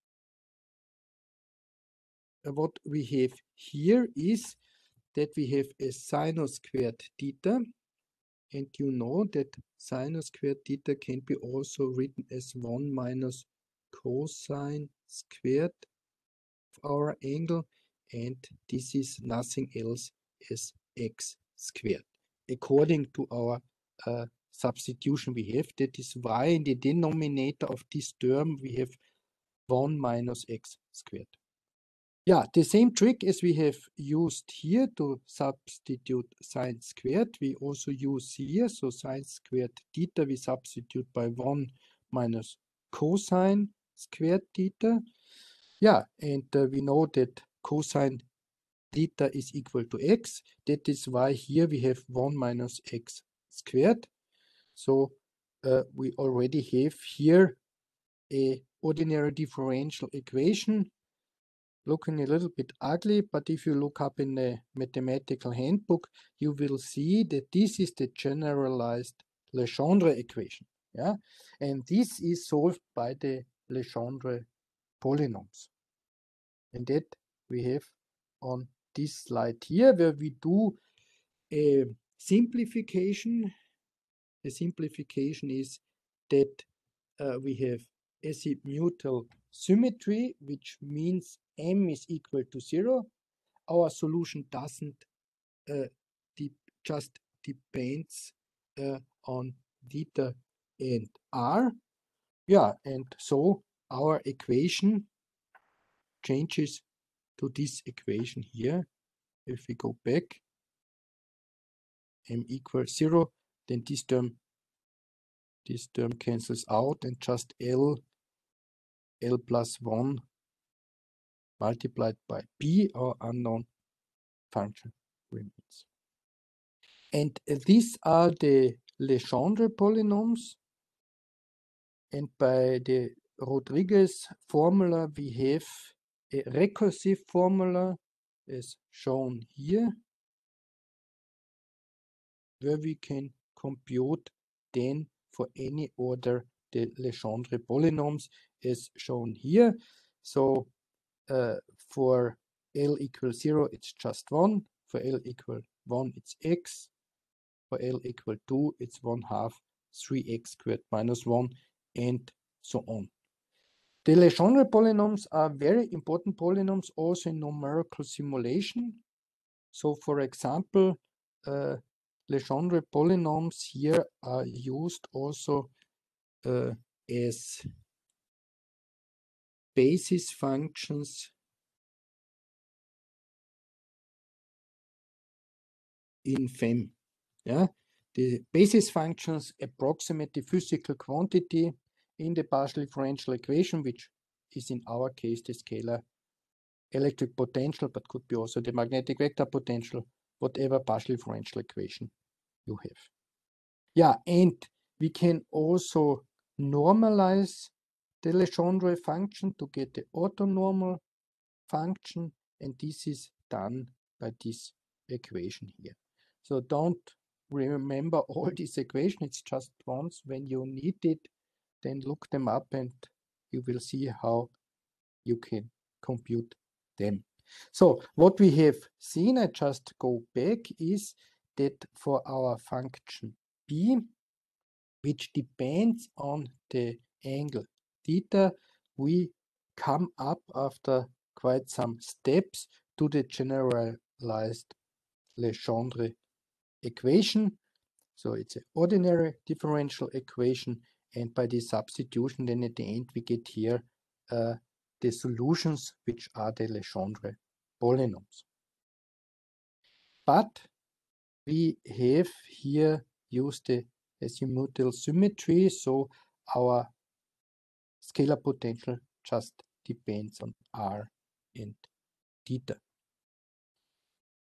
what we have here is that we have a sinus squared theta, and you know that sinus squared theta can be also written as 1 minus cosine squared of our angle, and this is nothing else as x squared. According to our substitution we have, that is why in the denominator of this term we have 1 minus x squared. Yeah, the same trick as we have used here to substitute sine squared, we also use here. So sine squared theta we substitute by 1 minus cosine squared theta. Yeah, and we know that cosine theta is equal to x. That is why here we have 1 minus x squared. So we already have here a ordinary differential equation, looking a little bit ugly, but if you look up in the mathematical handbook, you will see that this is the generalized Legendre equation. Yeah, and this is solved by the Legendre polynomials. And that we have on this slide here, where we do a simplification. The simplification is that we have azimuthal symmetry, which means m is equal to 0. Our solution doesn't just depends on theta and r. Yeah, and so our equation changes to this equation here. If we go back, m equals 0, then this term cancels out, and just L plus 1 multiplied by b, our unknown function, remains. And these are the Legendre polynomials. And by the Rodriguez formula, we have a recursive formula as shown here, where we can compute then for any order the Legendre polynomials as shown here. So for L equals 0, it's just 1. For L equal 1, it's x. For L equal 2, it's 1/2 3x squared minus 1, and so on. The Legendre polynomials are very important polynomials also in numerical simulation. So for example, Legendre polynomials here are used also as basis functions in FEM. Yeah, the basis functions approximate the physical quantity in the partial differential equation, which is in our case the scalar electric potential, but could be also the magnetic vector potential, whatever partial differential equation you have. Yeah, and we can also normalize the Legendre function to get the orthonormal function, and this is done by this equation here. So don't remember all these equations, it's just once when you need it, then look them up and you will see how you can compute them. So what we have seen, I just go back, is that for our function b, which depends on the angle theta, we come up after quite some steps to the generalized Legendre equation. So it's an ordinary differential equation, and by this substitution, then at the end we get here the solutions, which are the Legendre polynomials. But we have here used the azimuthal symmetry, so our scalar potential just depends on r and theta.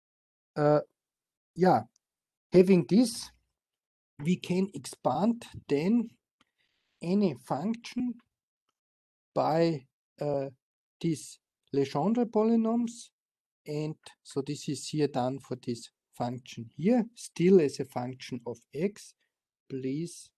yeah, having this, we can expand then any function by these Legendre polynomials. And so this is here done for this function here, still as a function of x. Please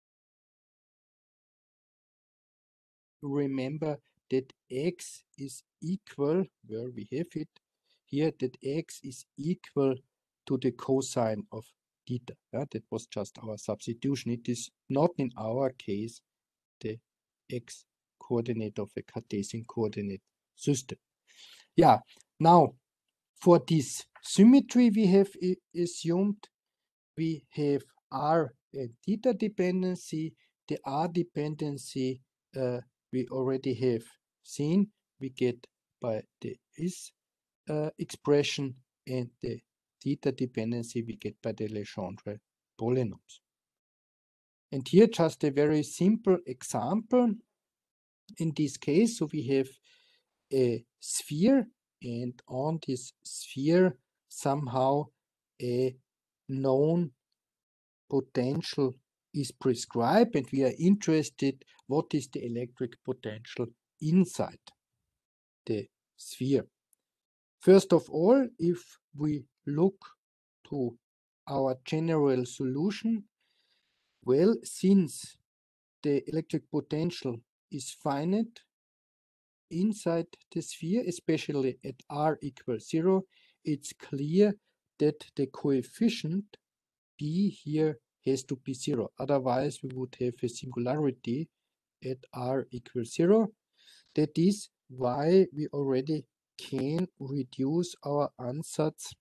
remember that x is equal, where we have it here, that x is equal to the cosine of theta. Yeah, that was just our substitution. It is not in our case the x coordinate of a Cartesian coordinate system. Yeah, now for this symmetry we have assumed we have r and theta dependency. The r dependency we already have seen, we get by the is expression, and the theta dependency we get by the Legendre polynomials. And here just a very simple example. In this case, so we have a sphere, and on this sphere somehow a known potential is prescribed, and we are interested what is the electric potential inside the sphere. First of all, if we look to our general solution, well, since the electric potential is finite inside the sphere, especially at r equals 0, it's clear that the coefficient b here has to be 0. Otherwise, we would have a singularity at r equals 0. That is why we already can reduce our ansatz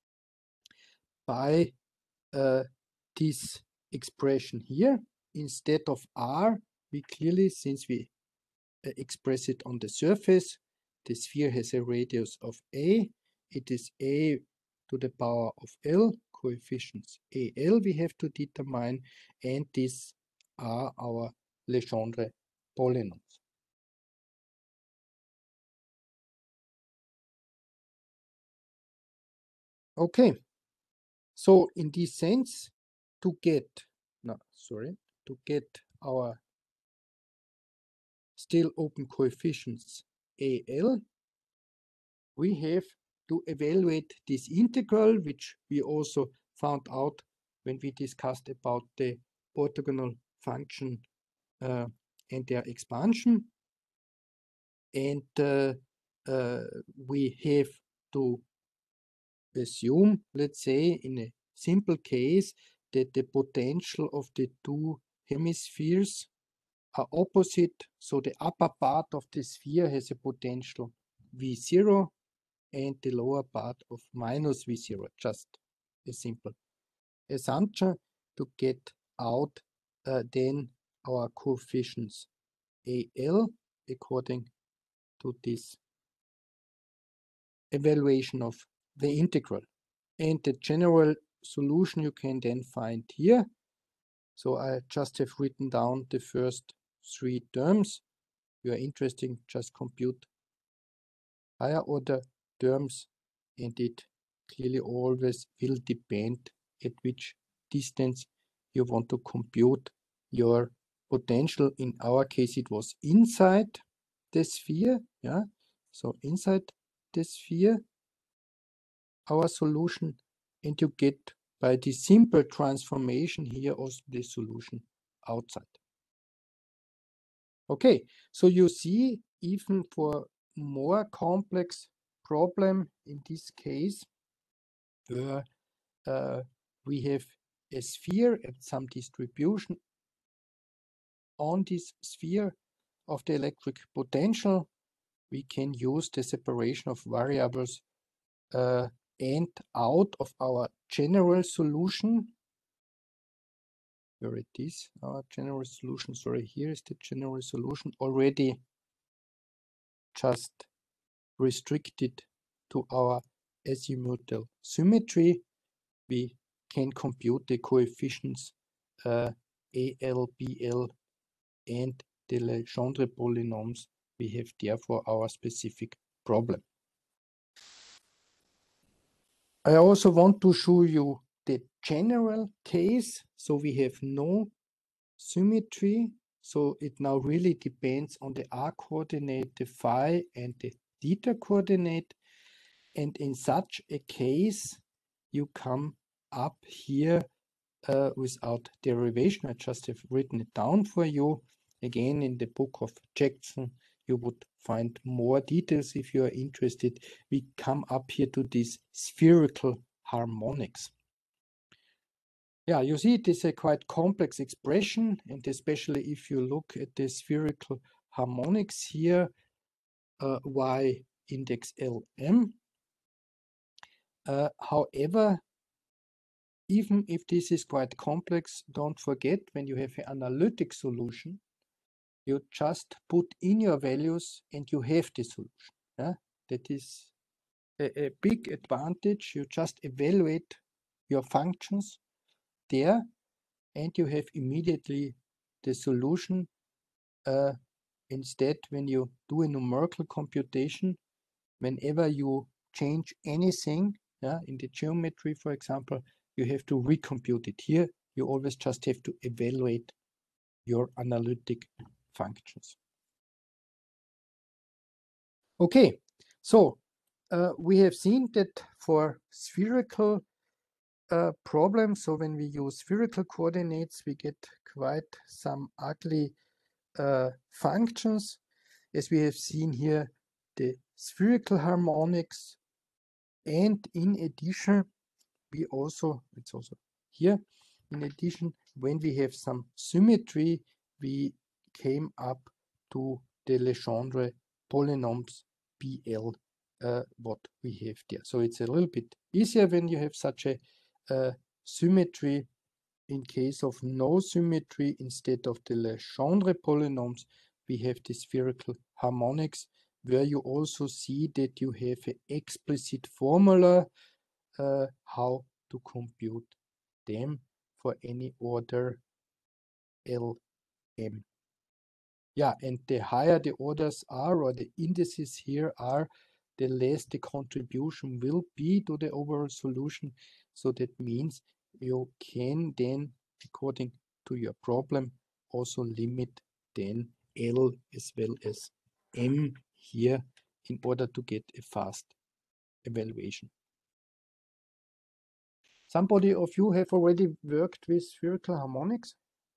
by this expression here. Instead of r, we clearly, since we express it on the surface, the sphere has a radius of a. It is a to the power of l, coefficients al we have to determine, and these are our Legendre polynomials. Okay, so in this sense, to get our still open coefficients al, we have to evaluate this integral, which we also found out when we discussed about the orthogonal function and their expansion. And we have to assume, let's say, in a simple case, that the potential of the two hemispheres are opposite. So the upper part of the sphere has a potential V0 and the lower part of minus V0. Just a simple assumption to get out then our coefficients AL according to this evaluation of the integral. And the general solution you can then find here. So I just have written down the first three terms. If you are interested, just compute higher order terms, and it clearly always will depend at which distance you want to compute your potential. In our case, it was inside the sphere. Yeah, so inside the sphere, our solution, and you get by the simple transformation here also the solution outside. Okay, so you see, even for more complex problem in this case, where we have a sphere and some distribution on this sphere of the electric potential, we can use the separation of variables and out of our general solution. Where it is, our general solution, sorry, here is the general solution, already just restricted to our azimuthal symmetry. We can compute the coefficients AL, BL, and the Legendre polynomials we have there for our specific problem. I also want to show you the general case. So we have no symmetry. So it now really depends on the r coordinate, the phi, and the theta coordinate. And in such a case, you come up here without derivation. I just have written it down for you. Again, in the book of Jackson, you would find more details if you are interested. We come up here to these spherical harmonics. Yeah, you see it is a quite complex expression, and especially if you look at the spherical harmonics here, y index Lm. However, even if this is quite complex, don't forget when you have an analytic solution, you just put in your values and you have the solution. Yeah? That is a big advantage. You just evaluate your functions there and you have immediately the solution. Instead, when you do a numerical computation, whenever you change anything, yeah, in the geometry, for example, you have to recompute it. Here, you always just have to evaluate your analytic functions. Okay, so we have seen that for spherical problems, so when we use spherical coordinates, we get quite some ugly functions. As we have seen here, the spherical harmonics, and in addition, we also, it's also here, in addition, when we have some symmetry, we came up to the Legendre polynomials BL, what we have there. So it's a little bit easier when you have such a symmetry. In case of no symmetry, instead of the Legendre polynomials, we have the spherical harmonics, where you also see that you have an explicit formula how to compute them for any order Lm. Yeah, and the higher the orders are, or the indices here are, the less the contribution will be to the overall solution. So that means you can then, according to your problem, also limit then L as well as M here in order to get a fast evaluation. Somebody of you have already worked with spherical harmonics?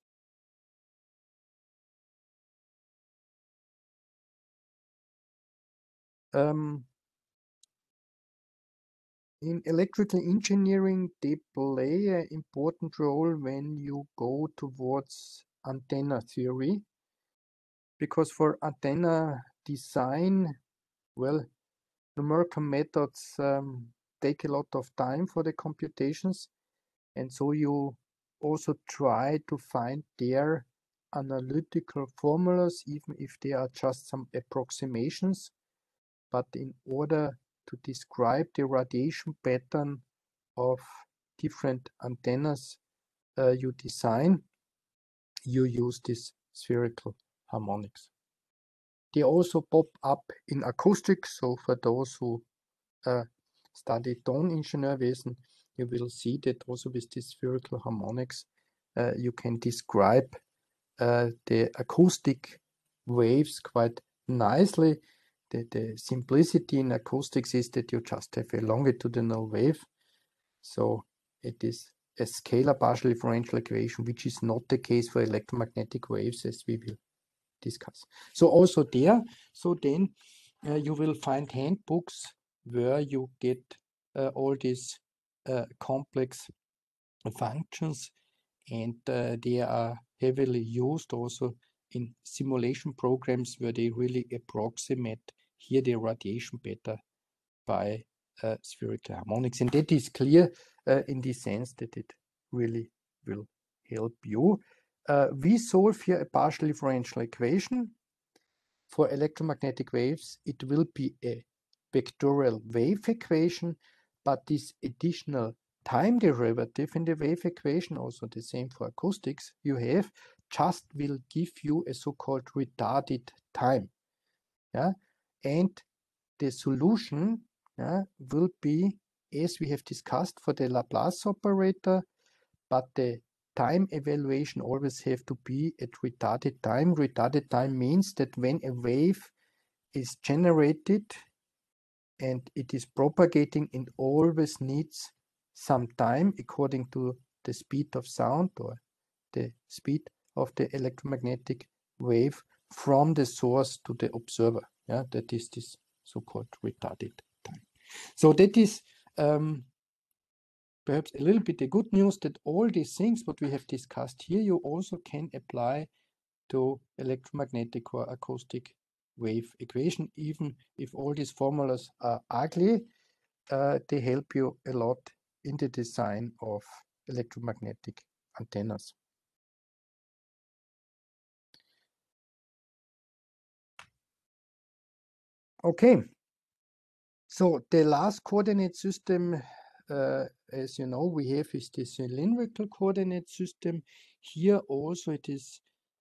In electrical engineering, they play an important role when you go towards antenna theory, because for antenna design, well, numerical methods take a lot of time for the computations, and so you also try to find their analytical formulas, even if they are just some approximations. But in order to describe the radiation pattern of different antennas you design, you use this spherical harmonics. They also pop up in acoustics. So for those who study Toningenieurwesen, you will see that also with this spherical harmonics, you can describe the acoustic waves quite nicely. The simplicity in acoustics is that you just have a longitudinal wave. So it is a scalar partial differential equation, which is not the case for electromagnetic waves, as we will discuss. So also there, so then you will find handbooks where you get all these complex functions, and they are heavily used also in simulation programs where they really approximate here the radiation pattern by spherical harmonics. And that is clear in the sense that it really will help you. We solve here a partial differential equation. For electromagnetic waves, it will be a vectorial wave equation, but this additional time derivative in the wave equation, also the same for acoustics, you have just will give you a so-called retarded time. Yeah? And the solution will be as we have discussed for the Laplace operator, but the time evaluation always have to be at retarded time. Retarded time means that when a wave is generated and it is propagating, it always needs some time according to the speed of sound or the speed of the electromagnetic wave from the source to the observer. Yeah, that is this so-called retarded time. So that is perhaps a little bit the good news, that all these things what we have discussed here, you also can apply to electromagnetic or acoustic wave equation. Even if all these formulas are ugly, they help you a lot in the design of electromagnetic antennas. Okay, so the last coordinate system, as you know, we have is the cylindrical coordinate system. Here also it is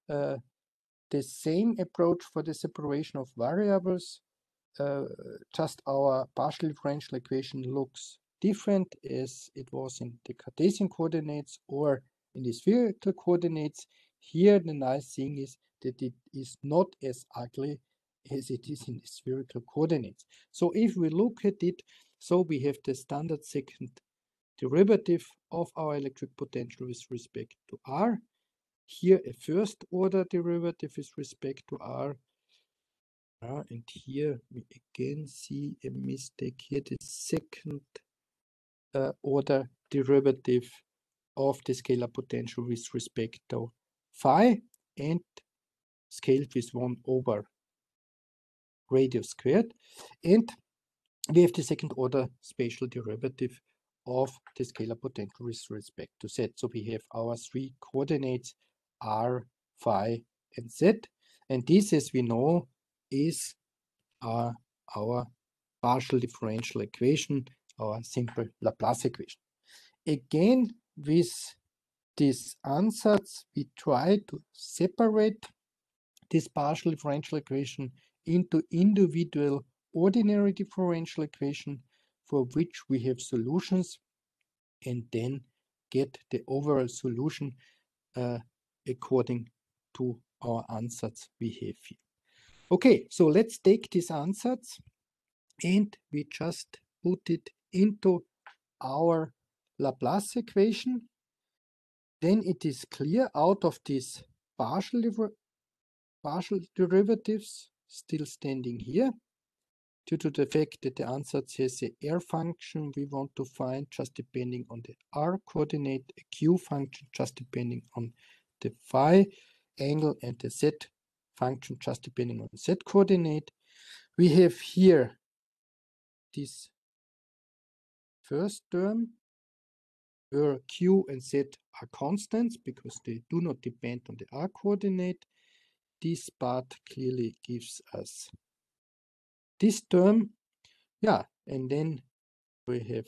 the same approach for the separation of variables. Just our partial differential equation looks different as it was in the Cartesian coordinates or in the spherical coordinates. Here the nice thing is that it is not as ugly as it is in the spherical coordinates. So if we look at it, so we have the standard second derivative of our electric potential with respect to R. Here a first order derivative with respect to R. And here we again see a mistake here, the second order derivative of the scalar potential with respect to phi and scaled with 1 over radius squared. And we have the second order spatial derivative of the scalar potential with respect to z. So we have our three coordinates r, phi, and z. And this, as we know, is our partial differential equation, our simple Laplace equation. Again, with this ansatz, we try to separate this partial differential equation into individual ordinary differential equation for which we have solutions, and then get the overall solution according to our ansatz we have here. Okay, so let's take this ansatz and we just put it into our Laplace equation. Then it is clear out of these partial derivatives still standing here, due to the fact that the ansatz has a R function we want to find just depending on the R coordinate, a Q function just depending on the phi angle, and the Z function just depending on the Z coordinate. We have here this first term where Q and Z are constants because they do not depend on the R coordinate. This part clearly gives us this term. Yeah, and then we have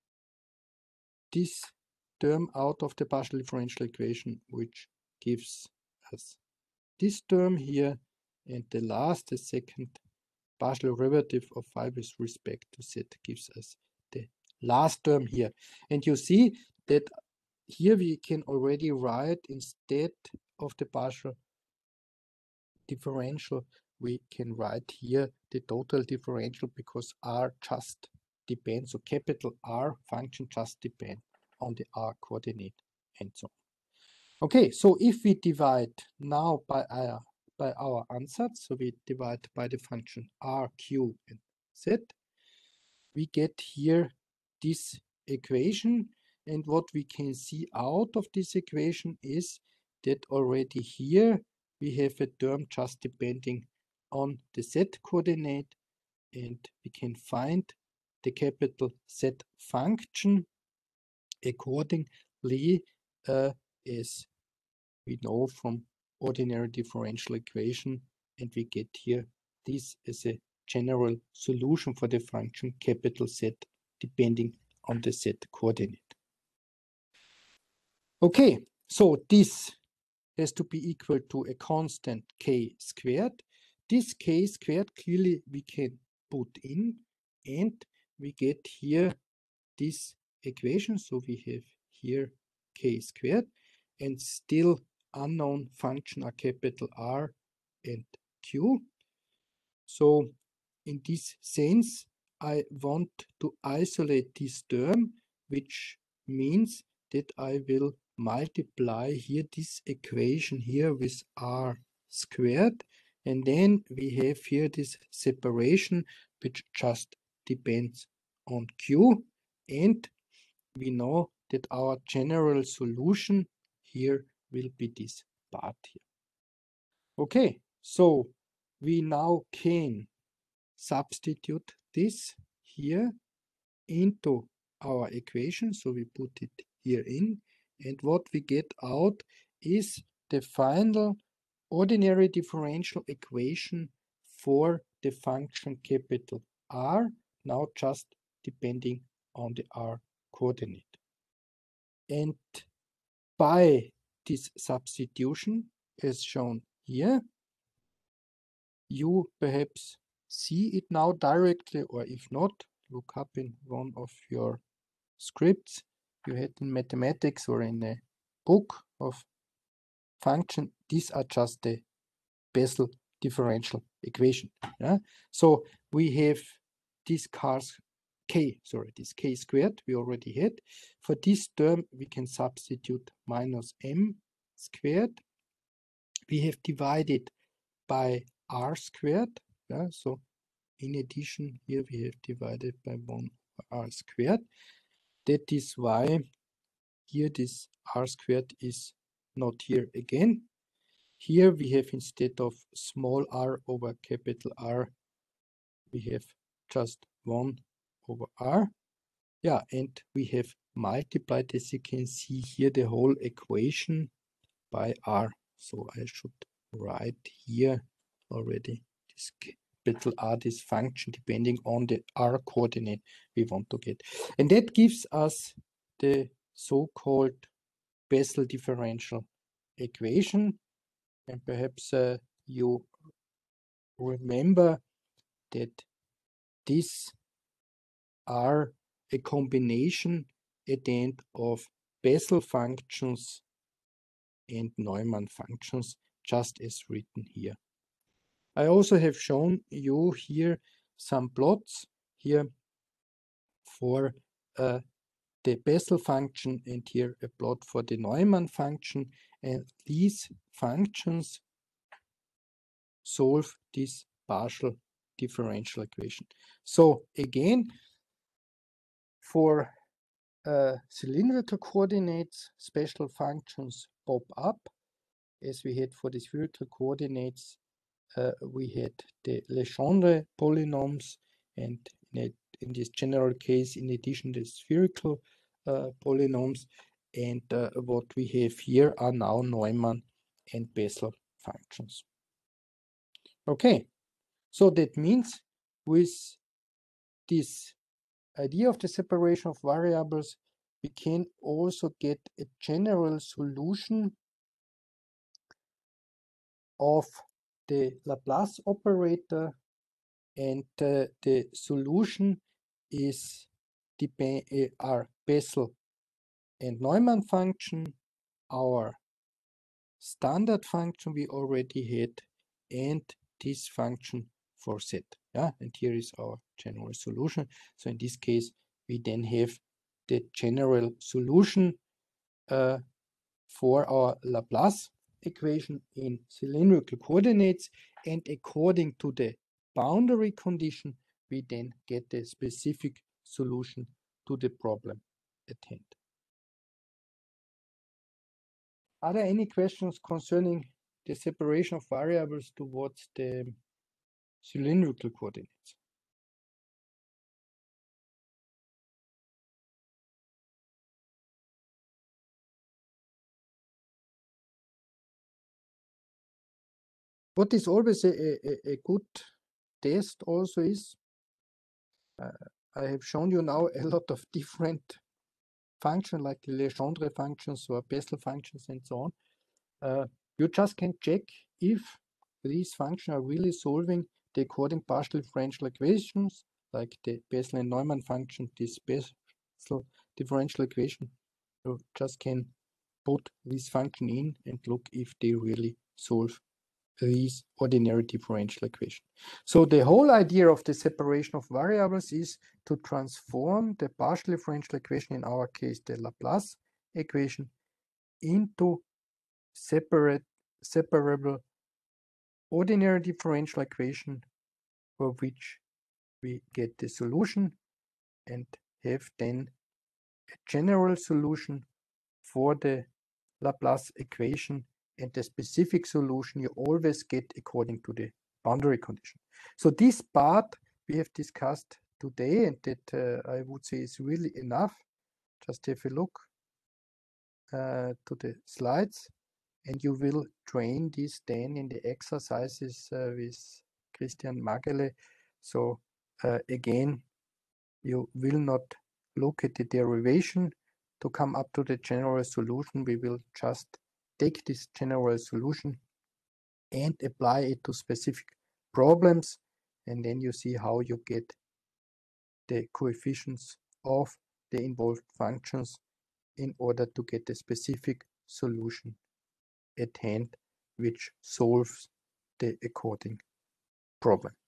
this term out of the partial differential equation, which gives us this term here, and the last, the second partial derivative of phi with respect to z gives us the last term here. And you see that here we can already write, instead of the partial differential, we can write here the total differential, because R just depends, so capital R function just depends on the R coordinate and so on. Okay, so if we divide now by our ansatz, so we divide by the function R, Q, and Z, we get here this equation. And what we can see out of this equation is that already here we have a term just depending on the Z coordinate, and we can find the capital Z function accordingly, as we know from ordinary differential equation, and we get here this as a general solution for the function capital Z depending on the Z coordinate. Okay, so this has to be equal to a constant k squared. This k squared clearly we can put in, and we get here this equation. So we have here k squared and still unknown function are capital R and Q. So in this sense, I want to isolate this term, which means that I will multiply here this equation here with R squared, and then we have here this separation which just depends on Q, and we know that our general solution here will be this part here. Okay, so we now can substitute this here into our equation. So we put it here in, and what we get out is the final ordinary differential equation for the function capital R, now just depending on the R coordinate. And by this substitution, as shown here, you perhaps see it now directly, or if not, look up in one of your scripts you had in mathematics or in a book of function. These are just the Bessel differential equation. Yeah? So we have this this k squared we already had. For this term, we can substitute minus m squared. We have divided by r squared. Yeah? So in addition, here we have divided by 1 r squared. That is why here this r squared is not here again. Here we have, instead of small r over capital R, we have just 1 over r. Yeah, and we have multiplied, as you can see here, the whole equation by r. So I should write here already this capital R, this function, depending on the r coordinate we want to get. And that gives us the so-called Bessel differential equation. And perhaps you remember that these are a combination at the end of Bessel functions and Neumann functions, just as written here. I also have shown you here some plots here for the Bessel function, and here a plot for the Neumann function, and these functions solve this partial differential equation. So again, for cylindrical coordinates, special functions pop up. As we had for the spherical coordinates, we had the Legendre polynomials, and in this general case, in addition, the spherical polynomials. And what we have here are now Neumann and Bessel functions. Okay, so that means with this idea of the separation of variables, we can also get a general solution of the Laplace operator, and the solution is our Bessel and Neumann function, our standard function we already had, and this function for z. Yeah, and here is our general solution. So in this case, we then have the general solution for our Laplace equation in cylindrical coordinates, and according to the boundary condition, we then get the specific solution to the problem at hand. Are there any questions concerning the separation of variables towards the cylindrical coordinates? What is always a good test also is, I have shown you now a lot of different functions like the Legendre functions or Bessel functions and so on. You just can check if these functions are really solving the according partial differential equations, like the Bessel and Neumann function, this differential equation. You just can put this function in and look if they really solve this ordinary differential equation. So the whole idea of the separation of variables is to transform the partial differential equation, in our case the Laplace equation, into separable ordinary differential equation for which we get the solution and have then a general solution for the Laplace equation, and the specific solution you always get according to the boundary condition. So this part we have discussed today, and that I would say is really enough. Just have a look to the slides, and you will train this then in the exercises with Christian Magele. So again, you will not look at the derivation to come up to the general solution. We will just take this general solution and apply it to specific problems, and then you see how you get the coefficients of the involved functions in order to get a specific solution at hand which solves the according problem.